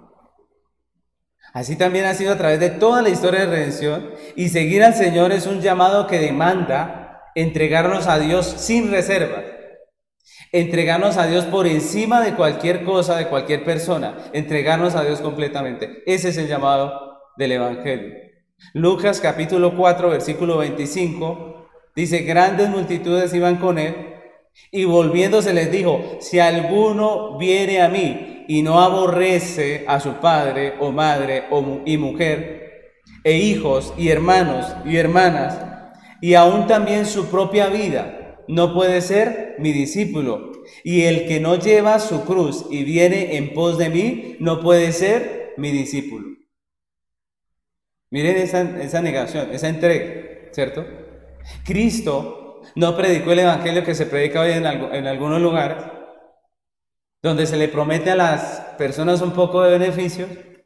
Así también ha sido a través de toda la historia de redención, y seguir al Señor es un llamado que demanda entregarnos a Dios sin reservas, entregarnos a Dios por encima de cualquier cosa, de cualquier persona, entregarnos a Dios completamente. Ese es el llamado del Evangelio. Lucas capítulo cuatro, versículo veinticinco, dice: grandes multitudes iban con él, y volviéndose les dijo: si alguno viene a mí y no aborrece a su padre o madre o, y mujer, e hijos y hermanos y hermanas, y aún también su propia vida, no puede ser mi discípulo. Y el que no lleva su cruz y viene en pos de mí, no puede ser mi discípulo. Miren esa, esa negación, esa entrega, ¿cierto? Cristo no predicó el evangelio que se predica hoy en, algo, en algunos lugares, donde se le promete a las personas un poco de beneficios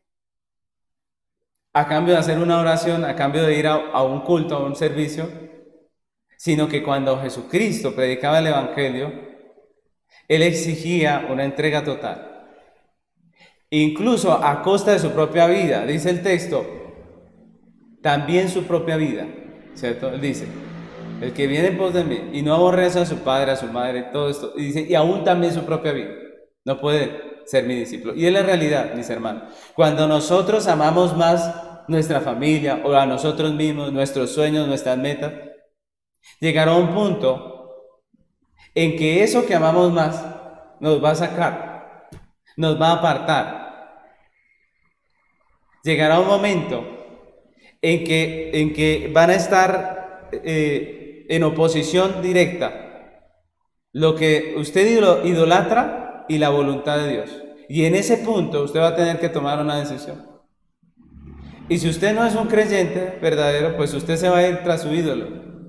a cambio de hacer una oración, a cambio de ir a, a un culto, a un servicio, sino que cuando Jesucristo predicaba el evangelio, Él exigía una entrega total, incluso a costa de su propia vida. Dice el texto, también su propia vida, ¿cierto? Él dice: el que viene en pos de mí y no aborrece a su padre, a su madre, todo esto, y dice, y aún también su propia vida, no puede ser mi discípulo. Y es la realidad, mis hermanos. Cuando nosotros amamos más nuestra familia o a nosotros mismos, nuestros sueños, nuestras metas, llegará un punto en que eso que amamos más nos va a sacar, nos va a apartar. Llegará un momento en que, en que van a estar eh, en oposición directa lo que usted idolatra y la voluntad de Dios. Y en ese punto usted va a tener que tomar una decisión. Y si usted no es un creyente verdadero, pues usted se va a ir tras su ídolo.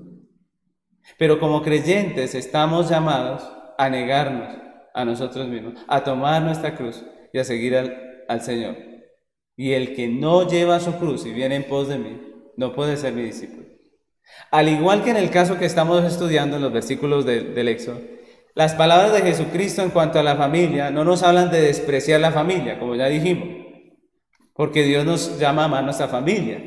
Pero como creyentes estamos llamados a negarnos a nosotros mismos, a tomar nuestra cruz y a seguir al, al Señor. Y el que no lleva su cruz y viene en pos de mí, no puede ser mi discípulo. Al igual que en el caso que estamos estudiando en los versículos de, del Éxodo, las palabras de Jesucristo en cuanto a la familia no nos hablan de despreciar la familia, como ya dijimos, porque Dios nos llama a amar nuestra familia.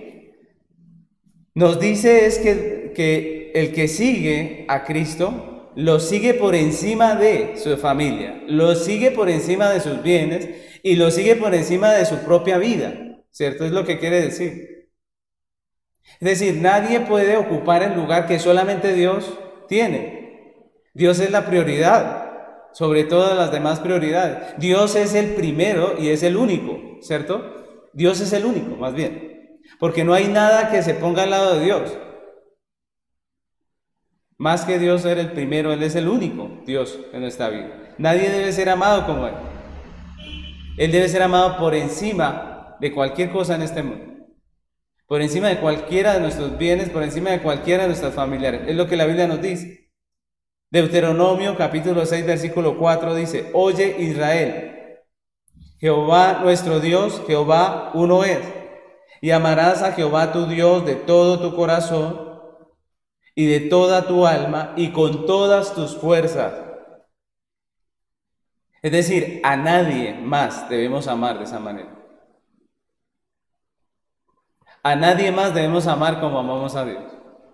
Nos dice es que, que el que sigue a Cristo lo sigue por encima de su familia, lo sigue por encima de sus bienes y lo sigue por encima de su propia vida, ¿cierto? Es lo que quiere decir. Es decir, nadie puede ocupar el lugar que solamente Dios tiene. Dios es la prioridad sobre todas las demás prioridades. Dios es el primero y es el único, ¿cierto? Dios es el único, más bien, porque no hay nada que se ponga al lado de Dios. Más que Dios ser el primero, Él es el único Dios en nuestra vida. Nadie debe ser amado como Él. Él debe ser amado por encima de cualquier cosa en este mundo, por encima de cualquiera de nuestros bienes, por encima de cualquiera de nuestros familiares. Es lo que la Biblia nos dice. Deuteronomio capítulo seis, versículo cuatro dice: oye Israel, Jehová nuestro Dios, Jehová uno es, y amarás a Jehová tu Dios de todo tu corazón y de toda tu alma y con todas tus fuerzas. Es decir, a nadie más debemos amar de esa manera. A nadie más debemos amar como amamos a Dios.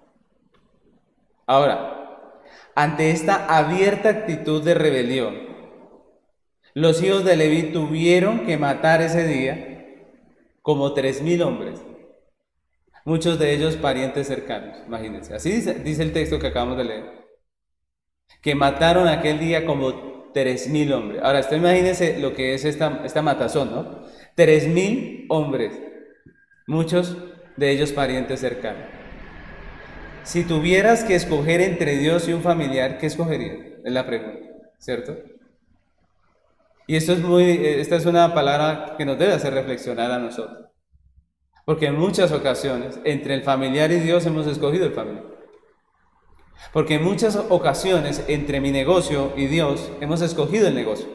Ahora, ante esta abierta actitud de rebelión, los hijos de Leví tuvieron que matar ese día como tres mil hombres, muchos de ellos parientes cercanos, imagínense. Así dice, dice el texto que acabamos de leer, que mataron aquel día como tres mil hombres. Ahora, usted imagínense lo que es esta, esta matazón, ¿no? Tres mil hombres, muchos de ellos parientes cercanos. Si tuvieras que escoger entre Dios y un familiar, ¿qué escogerías? Es la pregunta, ¿cierto? Y esto es muy, esta es una palabra que nos debe hacer reflexionar a nosotros. Porque en muchas ocasiones, entre el familiar y Dios hemos escogido el familiar. Porque en muchas ocasiones, entre mi negocio y Dios, hemos escogido el negocio.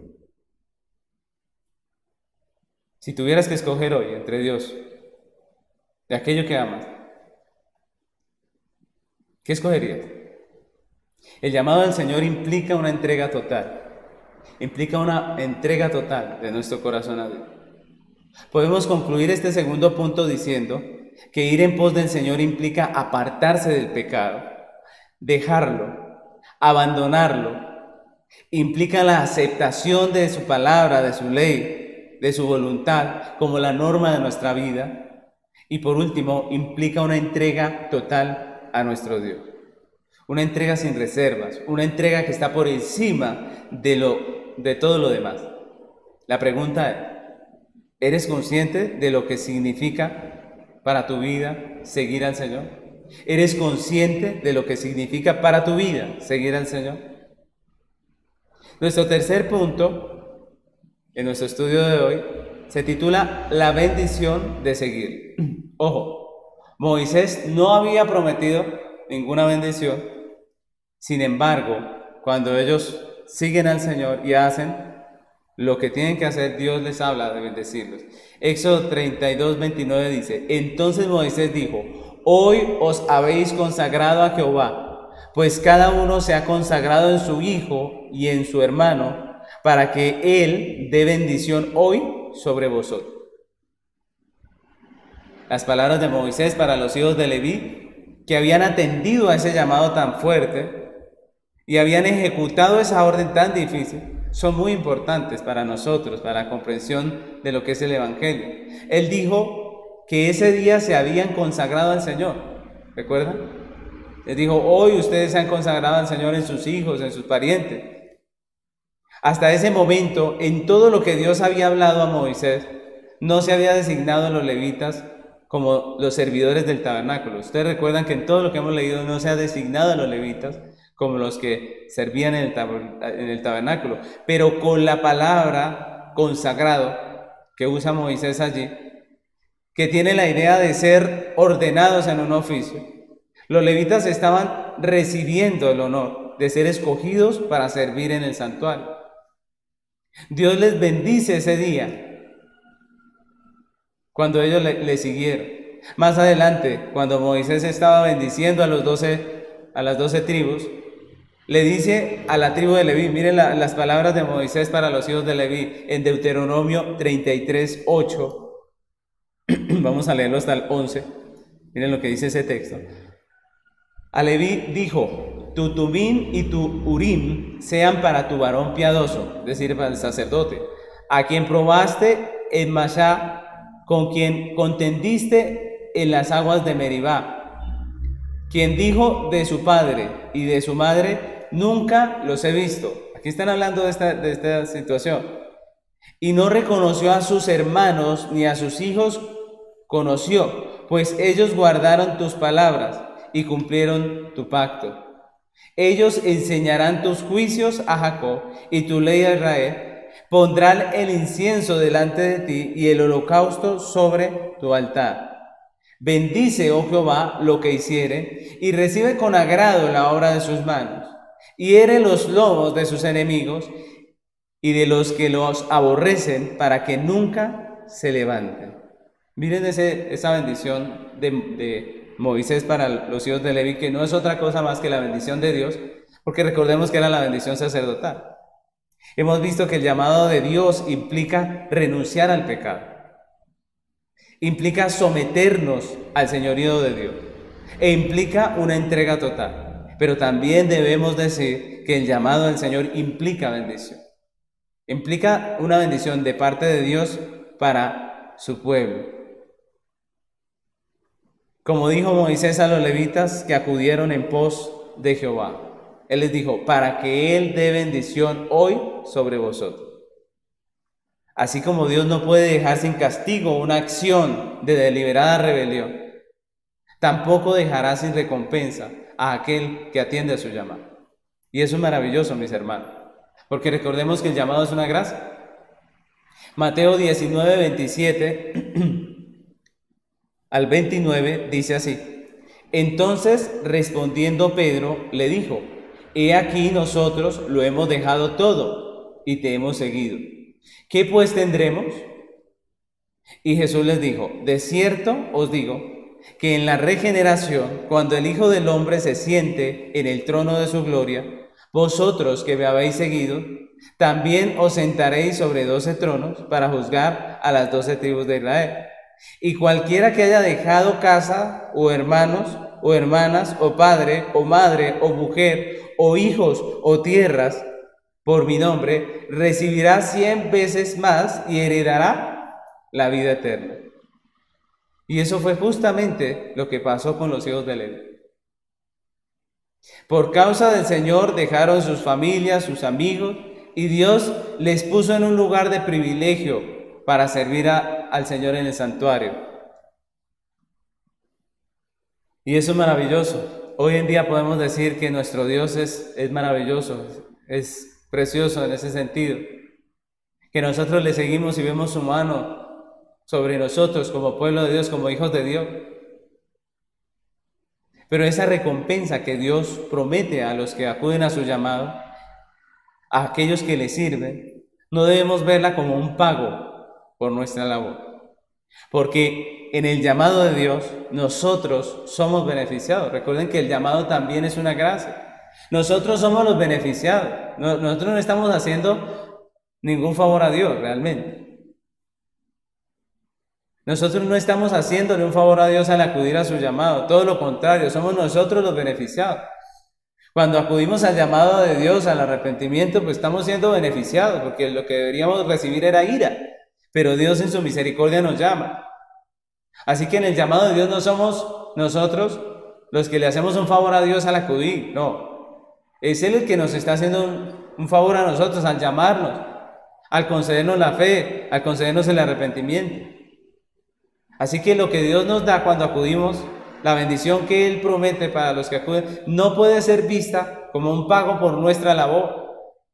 Si tuvieras que escoger hoy entre Dios y aquello que amas, ¿qué escogerías? El llamado del Señor implica una entrega total. Implica una entrega total de nuestro corazón a Dios. Podemos concluir este segundo punto diciendo que ir en pos del Señor implica apartarse del pecado, dejarlo, abandonarlo. Implica la aceptación de su palabra, de su ley, de su voluntad como la norma de nuestra vida. Y por último, implica una entrega total a nuestro Dios. Una entrega sin reservas, una entrega que está por encima de, lo, de todo lo demás. La pregunta es, ¿eres consciente de lo que significa para tu vida seguir al Señor? ¿Eres consciente de lo que significa para tu vida seguir al Señor? Nuestro tercer punto en nuestro estudio de hoy se titula La bendición de seguir. Ojo, Moisés no había prometido ninguna bendición. Sin embargo, cuando ellos siguen al Señor y hacen lo que tienen que hacer, Dios les habla de bendecirlos. Éxodo treinta y dos, veintinueve dice: Entonces Moisés dijo: Hoy os habéis consagrado a Jehová, pues cada uno se ha consagrado en su hijo y en su hermano, para que él dé bendición hoy sobre vosotros. Las palabras de Moisés para los hijos de Leví, que habían atendido a ese llamado tan fuerte y habían ejecutado esa orden tan difícil, son muy importantes para nosotros, para la comprensión de lo que es el Evangelio. Él dijo que ese día se habían consagrado al Señor, ¿recuerdan? Les dijo: hoy ustedes se han consagrado al Señor en sus hijos, en sus parientes. Hasta ese momento, en todo lo que Dios había hablado a Moisés, no se había designado a los levitas como los servidores del tabernáculo. Ustedes recuerdan que en todo lo que hemos leído no se ha designado a los levitas como los que servían en el, tab- en el tabernáculo, pero con la palabra consagrado que usa Moisés allí, que tiene la idea de ser ordenados en un oficio, los levitas estaban recibiendo el honor de ser escogidos para servir en el santuario. Dios les bendice ese día cuando ellos le, le siguieron. Más adelante, cuando Moisés estaba bendiciendo a, los doce, a las doce tribus, le dice a la tribu de Leví, miren la, las palabras de Moisés para los hijos de Leví en Deuteronomio treinta y tres, ocho. Vamos a leerlo hasta el once. Miren lo que dice ese texto. A Leví dijo: tu Tumim y tu Urim sean para tu varón piadoso, es decir, para el sacerdote, a quien probaste en Masá, con quien contendiste en las aguas de Meribá, quien dijo de su padre y de su madre: nunca los he visto. Aquí están hablando de esta, de esta situación. Y no reconoció a sus hermanos ni a sus hijos conoció, pues ellos guardaron tus palabras y cumplieron tu pacto. Ellos enseñarán tus juicios a Jacob y tu ley a Israel. Pondrán el incienso delante de ti y el holocausto sobre tu altar. Bendice, oh Jehová, lo que hiciere, y recibe con agrado la obra de sus manos. Hiere los lomos de sus enemigos y de los que los aborrecen, para que nunca se levanten. Miren ese, esa bendición de, de Moisés para los hijos de Leví, que no es otra cosa más que la bendición de Dios, porque recordemos que era la bendición sacerdotal. Hemos visto que el llamado de Dios implica renunciar al pecado, implica someternos al señorío de Dios e implica una entrega total. Pero también debemos decir que el llamado del Señor implica bendición. Implica una bendición de parte de Dios para su pueblo. Como dijo Moisés a los levitas que acudieron en pos de Jehová, Él les dijo: para que Él dé bendición hoy sobre vosotros. Así como Dios no puede dejar sin castigo una acción de deliberada rebelión, tampoco dejará sin recompensa a aquel que atiende a su llamado. Y eso es maravilloso, mis hermanos, porque recordemos que el llamado es una gracia. Mateo diecinueve, veintisiete al veintinueve dice así: entonces respondiendo Pedro le dijo: he aquí nosotros lo hemos dejado todo y te hemos seguido. ¿Qué pues tendremos? Y Jesús les dijo: de cierto os digo que en la regeneración, cuando el Hijo del Hombre se siente en el trono de su gloria, vosotros que me habéis seguido, también os sentaréis sobre doce tronos para juzgar a las doce tribus de Israel. Y cualquiera que haya dejado casa, o hermanos, o hermanas, o padre, o madre, o mujer, o hijos, o tierras, por mi nombre, recibirá cien veces más y heredará la vida eterna. Y eso fue justamente lo que pasó con los hijos de Leví. Por causa del Señor dejaron sus familias, sus amigos, y Dios les puso en un lugar de privilegio para servir a, al Señor en el santuario. Y eso es maravilloso. Hoy en día podemos decir que nuestro Dios es, es maravilloso, es precioso en ese sentido. Que nosotros le seguimos y vemos su mano sobre nosotros como pueblo de Dios, como hijos de Dios. Pero esa recompensa que Dios promete a los que acuden a su llamado, a aquellos que le sirven, no debemos verla como un pago por nuestra labor. Porque en el llamado de Dios nosotros somos beneficiados. Recuerden que el llamado también es una gracia. Nosotros somos los beneficiados. Nosotros no estamos haciendo ningún favor a Dios realmente. Nosotros no estamos haciéndole un favor a Dios al acudir a su llamado. Todo lo contrario, somos nosotros los beneficiados. Cuando acudimos al llamado de Dios, al arrepentimiento, pues estamos siendo beneficiados, porque lo que deberíamos recibir era ira. Pero Dios en su misericordia nos llama. Así que en el llamado de Dios no somos nosotros los que le hacemos un favor a Dios al acudir, no. Es Él el que nos está haciendo un, un favor a nosotros al llamarnos, al concedernos la fe, al concedernos el arrepentimiento. Así que lo que Dios nos da cuando acudimos, la bendición que Él promete para los que acuden, no puede ser vista como un pago por nuestra labor,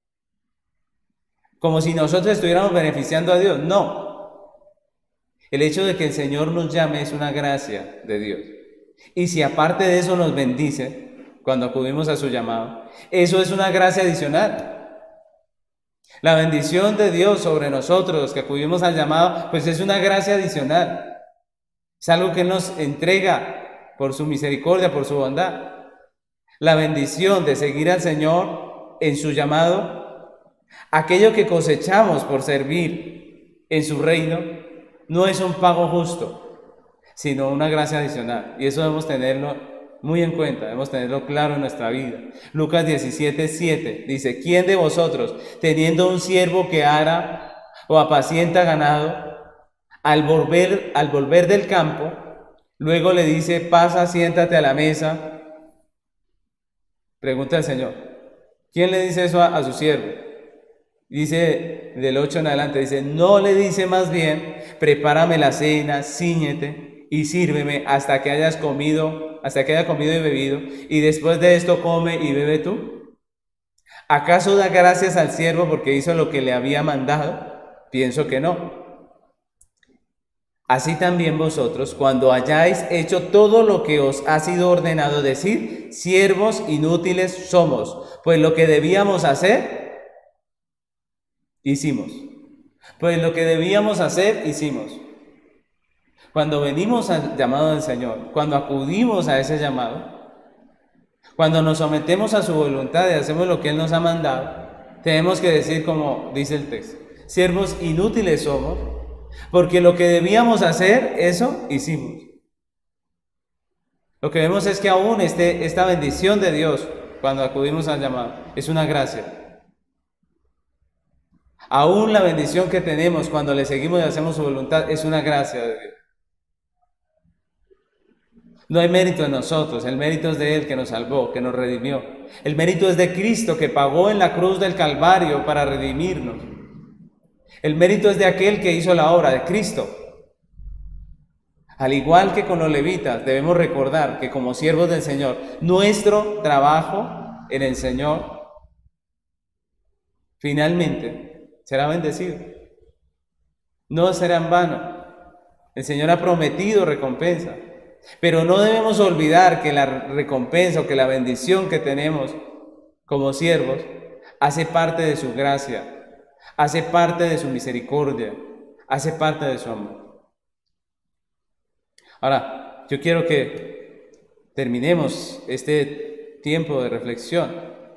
como si nosotros estuviéramos beneficiando a Dios. No. El hecho de que el Señor nos llame es una gracia de Dios. Y si aparte de eso nos bendice cuando acudimos a su llamado, eso es una gracia adicional. La bendición de Dios sobre nosotros, los que acudimos al llamado, pues es una gracia adicional. Es algo que Él nos entrega por su misericordia, por su bondad. La bendición de seguir al Señor en su llamado, aquello que cosechamos por servir en su reino, no es un pago justo, sino una gracia adicional. Y eso debemos tenerlo muy en cuenta, debemos tenerlo claro en nuestra vida. Lucas diecisiete, siete dice: ¿quién de vosotros, teniendo un siervo que ara o apacienta ganado, Al volver, al volver del campo, luego le dice, pasa, siéntate a la mesa? Pregunta al Señor. ¿Quién le dice eso a, a su siervo? Dice del ocho en adelante, dice, no le dice más bien, prepárame la cena, cíñete y sírveme hasta que hayas comido, hasta que haya comido y bebido, y después de esto come y bebe tú. ¿Acaso da gracias al siervo porque hizo lo que le había mandado? Pienso que no. Así también vosotros, cuando hayáis hecho todo lo que os ha sido ordenado, decir, siervos inútiles somos, pues lo que debíamos hacer, hicimos. Pues lo que debíamos hacer, hicimos. Cuando venimos al llamado del Señor, cuando acudimos a ese llamado, cuando nos sometemos a su voluntad y hacemos lo que Él nos ha mandado, tenemos que decir como dice el texto, siervos inútiles somos, porque lo que debíamos hacer, eso hicimos. Lo que vemos es que aún este, esta bendición de Dios, cuando acudimos al llamado, es una gracia. Aún la bendición que tenemos cuando le seguimos y hacemos su voluntad, es una gracia de Dios. No hay mérito en nosotros, el mérito es de Él que nos salvó, que nos redimió. El mérito es de Cristo que pagó en la cruz del Calvario para redimirnos. El mérito es de aquel que hizo la obra, de Cristo. Al igual que con los levitas, debemos recordar que como siervos del Señor, nuestro trabajo en el Señor finalmente será bendecido. No será en vano. El Señor ha prometido recompensa. Pero no debemos olvidar que la recompensa o que la bendición que tenemos como siervos hace parte de su gracia. Hace parte de su misericordia, hace parte de su amor. Ahora, yo quiero que terminemos este tiempo de reflexión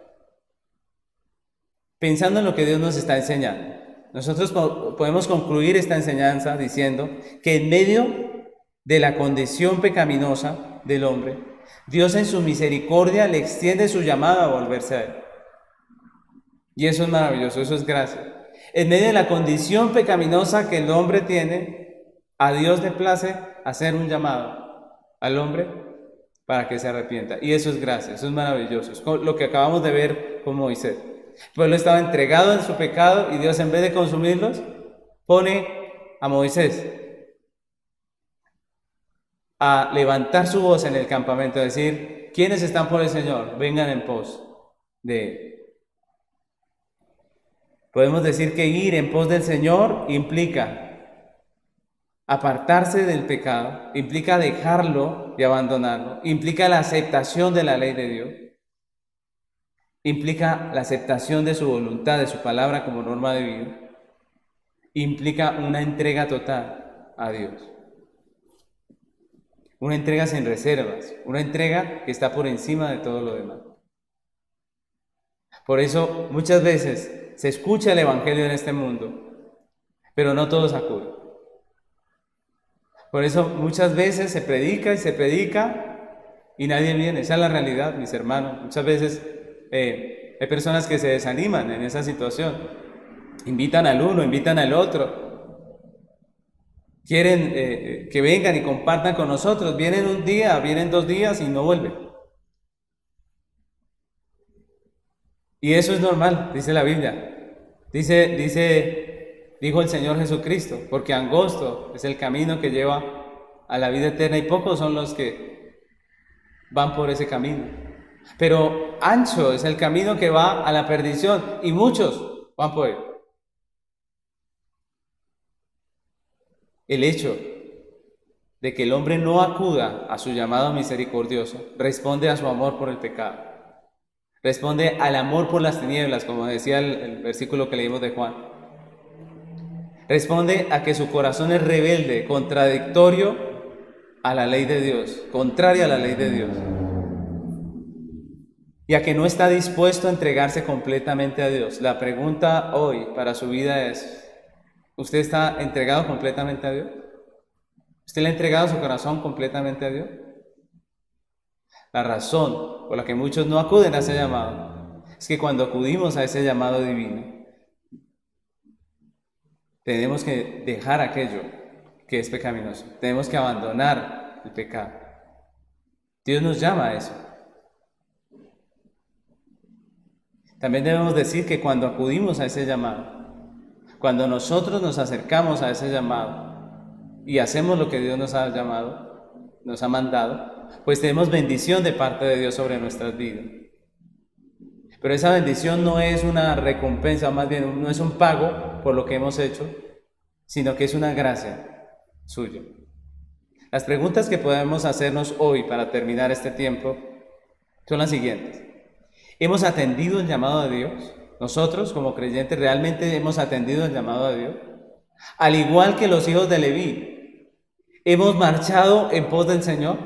pensando en lo que Dios nos está enseñando. Nosotros podemos concluir esta enseñanza diciendo que en medio de la condición pecaminosa del hombre, Dios en su misericordia le extiende su llamada a volverse a Él. Y eso es maravilloso, eso es gracia. En medio de la condición pecaminosa que el hombre tiene, a Dios le place hacer un llamado al hombre para que se arrepienta. Y eso es gracia, eso es maravilloso. Es lo que acabamos de ver con Moisés. El pueblo estaba entregado en su pecado y Dios, en vez de consumirlos, pone a Moisés a levantar su voz en el campamento, a decir: ¿quiénes están por el Señor? Vengan en pos de Él. Podemos decir que ir en pos del Señor implica apartarse del pecado, implica dejarlo y abandonarlo, implica la aceptación de la ley de Dios, implica la aceptación de su voluntad, de su palabra como norma de vida, implica una entrega total a Dios. Una entrega sin reservas, una entrega que está por encima de todo lo demás. Por eso muchas veces se escucha el Evangelio en este mundo, pero no todos acuden. Por eso muchas veces se predica y se predica y nadie viene. Esa es la realidad, mis hermanos. Muchas veces eh, hay personas que se desaniman en esa situación. Invitan al uno, invitan al otro. Quieren eh, que vengan y compartan con nosotros. Vienen un día, vienen dos días y no vuelven. Y eso es normal, dice la Biblia. Dice, dice, dijo el Señor Jesucristo, porque angosto es el camino que lleva a la vida eterna y pocos son los que van por ese camino. Pero ancho es el camino que va a la perdición y muchos van por él. El hecho de que el hombre no acuda a su llamado misericordioso responde a su amor por el pecado. Responde al amor por las tinieblas, como decía el, el versículo que leímos de Juan. Responde a que su corazón es rebelde, contradictorio a la ley de Dios, contrario a la ley de Dios. Y a que no está dispuesto a entregarse completamente a Dios. La pregunta hoy para su vida es: ¿usted está entregado completamente a Dios? ¿Usted le ha entregado su corazón completamente a Dios? La razón por la que muchos no acuden a ese llamado es que cuando acudimos a ese llamado divino, tenemos que dejar aquello que es pecaminoso. Tenemos que abandonar el pecado. Dios nos llama a eso. También debemos decir que cuando acudimos a ese llamado, cuando nosotros nos acercamos a ese llamado y hacemos lo que Dios nos ha llamado, nos ha mandado, pues tenemos bendición de parte de Dios sobre nuestras vidas. Pero esa bendición no es una recompensa, más bien no es un pago por lo que hemos hecho, sino que es una gracia suya. Las preguntas que podemos hacernos hoy para terminar este tiempo son las siguientes. ¿Hemos atendido el llamado de Dios? Nosotros, como creyentes, ¿realmente hemos atendido el llamado de Dios? Al igual que los hijos de Leví, ¿hemos marchado en pos del Señor?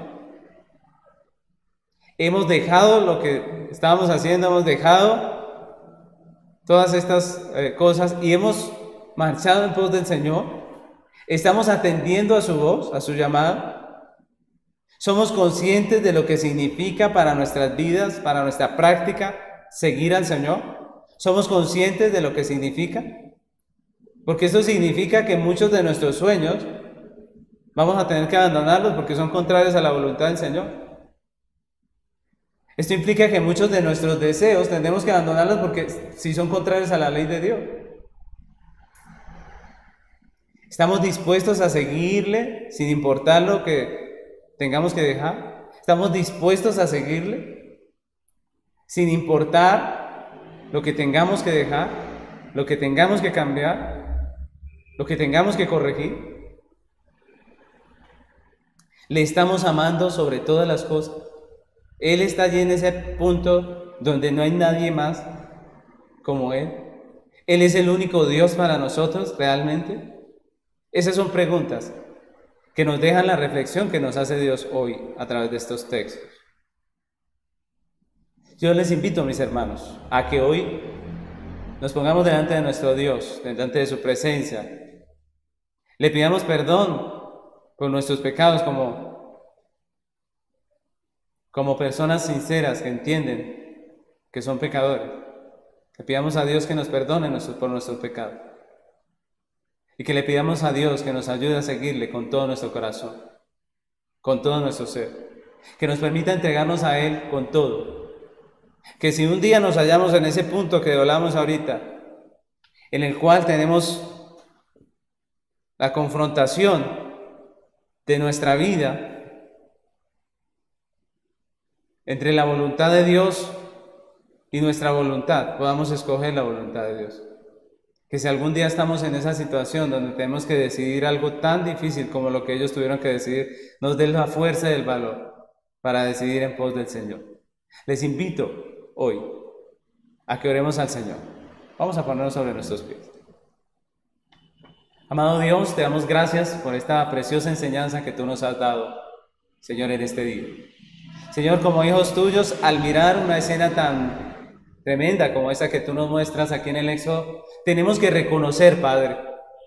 Hemos dejado lo que estábamos haciendo, hemos dejado todas estas eh, cosas y hemos marchado en pos del Señor. ¿Estamos atendiendo a su voz, a su llamada? ¿Somos conscientes de lo que significa para nuestras vidas, para nuestra práctica, seguir al Señor? ¿Somos conscientes de lo que significa? Porque esto significa que muchos de nuestros sueños vamos a tener que abandonarlos porque son contrarios a la voluntad del Señor. Esto implica que muchos de nuestros deseos tendremos que abandonarlos porque si son contrarios a la ley de Dios. ¿Estamos dispuestos a seguirle sin importar lo que tengamos que dejar? ¿Estamos dispuestos a seguirle sin importar lo que tengamos que dejar, lo que tengamos que cambiar, lo que tengamos que corregir? ¿Le estamos amando sobre todas las cosas? Él está allí en ese punto donde no hay nadie más como Él. Él es el único Dios para nosotros, realmente. Esas son preguntas que nos dejan la reflexión que nos hace Dios hoy a través de estos textos. Yo les invito, mis hermanos, a que hoy nos pongamos delante de nuestro Dios, delante de su presencia. Le pidamos perdón por nuestros pecados como, como personas sinceras que entienden que son pecadores. Le pidamos a Dios que nos perdone por nuestros pecados. Y que le pidamos a Dios que nos ayude a seguirle con todo nuestro corazón, con todo nuestro ser. Que nos permita entregarnos a Él con todo. Que si un día nos hallamos en ese punto que hablamos ahorita, en el cual tenemos la confrontación de nuestra vida entre la voluntad de Dios y nuestra voluntad, podamos escoger la voluntad de Dios. Que si algún día estamos en esa situación donde tenemos que decidir algo tan difícil como lo que ellos tuvieron que decidir, nos dé la fuerza y el valor para decidir en pos del Señor. Les invito hoy a que oremos al Señor. Vamos a ponernos sobre nuestros pies. Amado Dios, te damos gracias por esta preciosa enseñanza que tú nos has dado, Señor, en este día. Señor, como hijos tuyos, al mirar una escena tan tremenda como esa que tú nos muestras aquí en el Éxodo, tenemos que reconocer, Padre,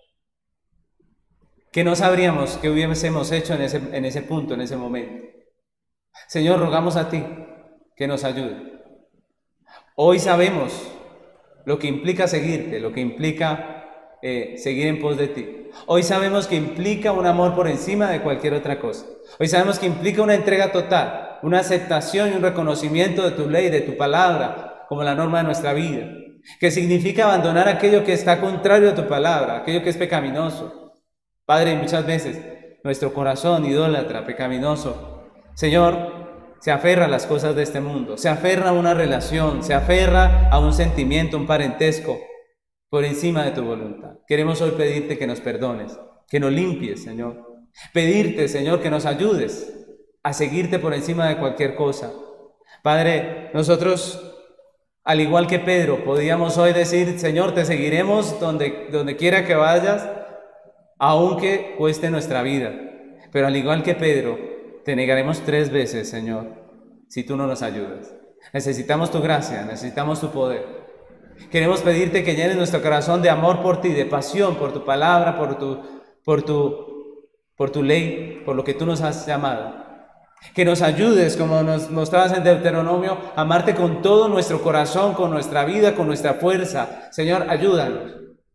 que no sabríamos qué hubiésemos hecho en ese, en ese punto, en ese momento. Señor, rogamos a ti que nos ayude. Hoy sabemos lo que implica seguirte, lo que implica eh, seguir en pos de ti. Hoy sabemos que implica un amor por encima de cualquier otra cosa. Hoy sabemos que implica una entrega total, una aceptación y un reconocimiento de tu ley, de tu palabra, como la norma de nuestra vida. Que significa abandonar aquello que está contrario a tu palabra, aquello que es pecaminoso. Padre, muchas veces nuestro corazón idólatra, pecaminoso, Señor, se aferra a las cosas de este mundo, se aferra a una relación, se aferra a un sentimiento, un parentesco, por encima de tu voluntad. Queremos hoy pedirte que nos perdones, que nos limpies, Señor. Pedirte, Señor, que nos ayudes a seguirte por encima de cualquier cosa. Padre, nosotros, al igual que Pedro, podíamos hoy decir, Señor, te seguiremos donde, donde quiera que vayas, aunque cueste nuestra vida. Pero al igual que Pedro, te negaremos tres veces, Señor, si tú no nos ayudas. Necesitamos tu gracia, necesitamos tu poder. Queremos pedirte que llenes nuestro corazón de amor por ti, de pasión por tu palabra, por tu, por tu, por tu ley, por lo que tú nos has llamado. Que nos ayudes, como nos mostrabas en Deuteronomio, a amarte con todo nuestro corazón, con nuestra vida, con nuestra fuerza. Señor, ayúdanos.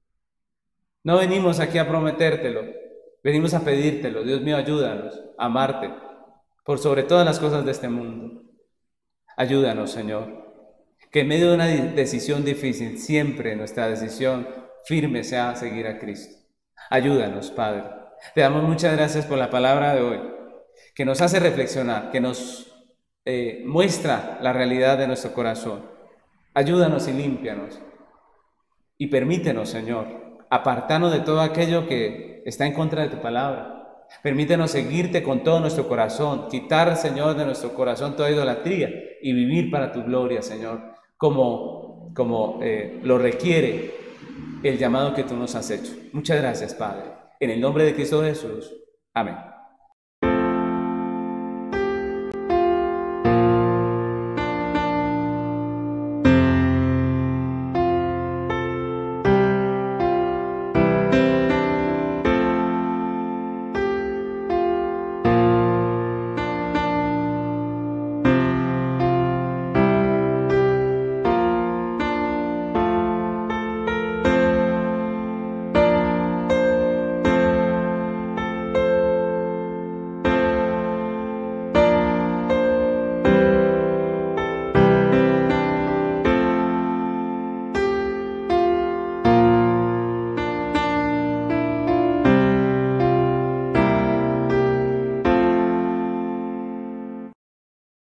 No venimos aquí a prometértelo, venimos a pedírtelo. Dios mío, ayúdanos a amarte por sobre todas las cosas de este mundo. Ayúdanos, Señor, que en medio de una decisión difícil, siempre nuestra decisión firme sea seguir a Cristo. Ayúdanos, Padre. Te damos muchas gracias por la palabra de hoy, que nos hace reflexionar, que nos eh, muestra la realidad de nuestro corazón. Ayúdanos y límpianos. Y permítenos, Señor, apartarnos de todo aquello que está en contra de tu palabra. Permítenos seguirte con todo nuestro corazón, quitar, Señor, de nuestro corazón toda idolatría y vivir para tu gloria, Señor, como, como eh, lo requiere el llamado que tú nos has hecho. Muchas gracias, Padre. En el nombre de Cristo Jesús. Amén.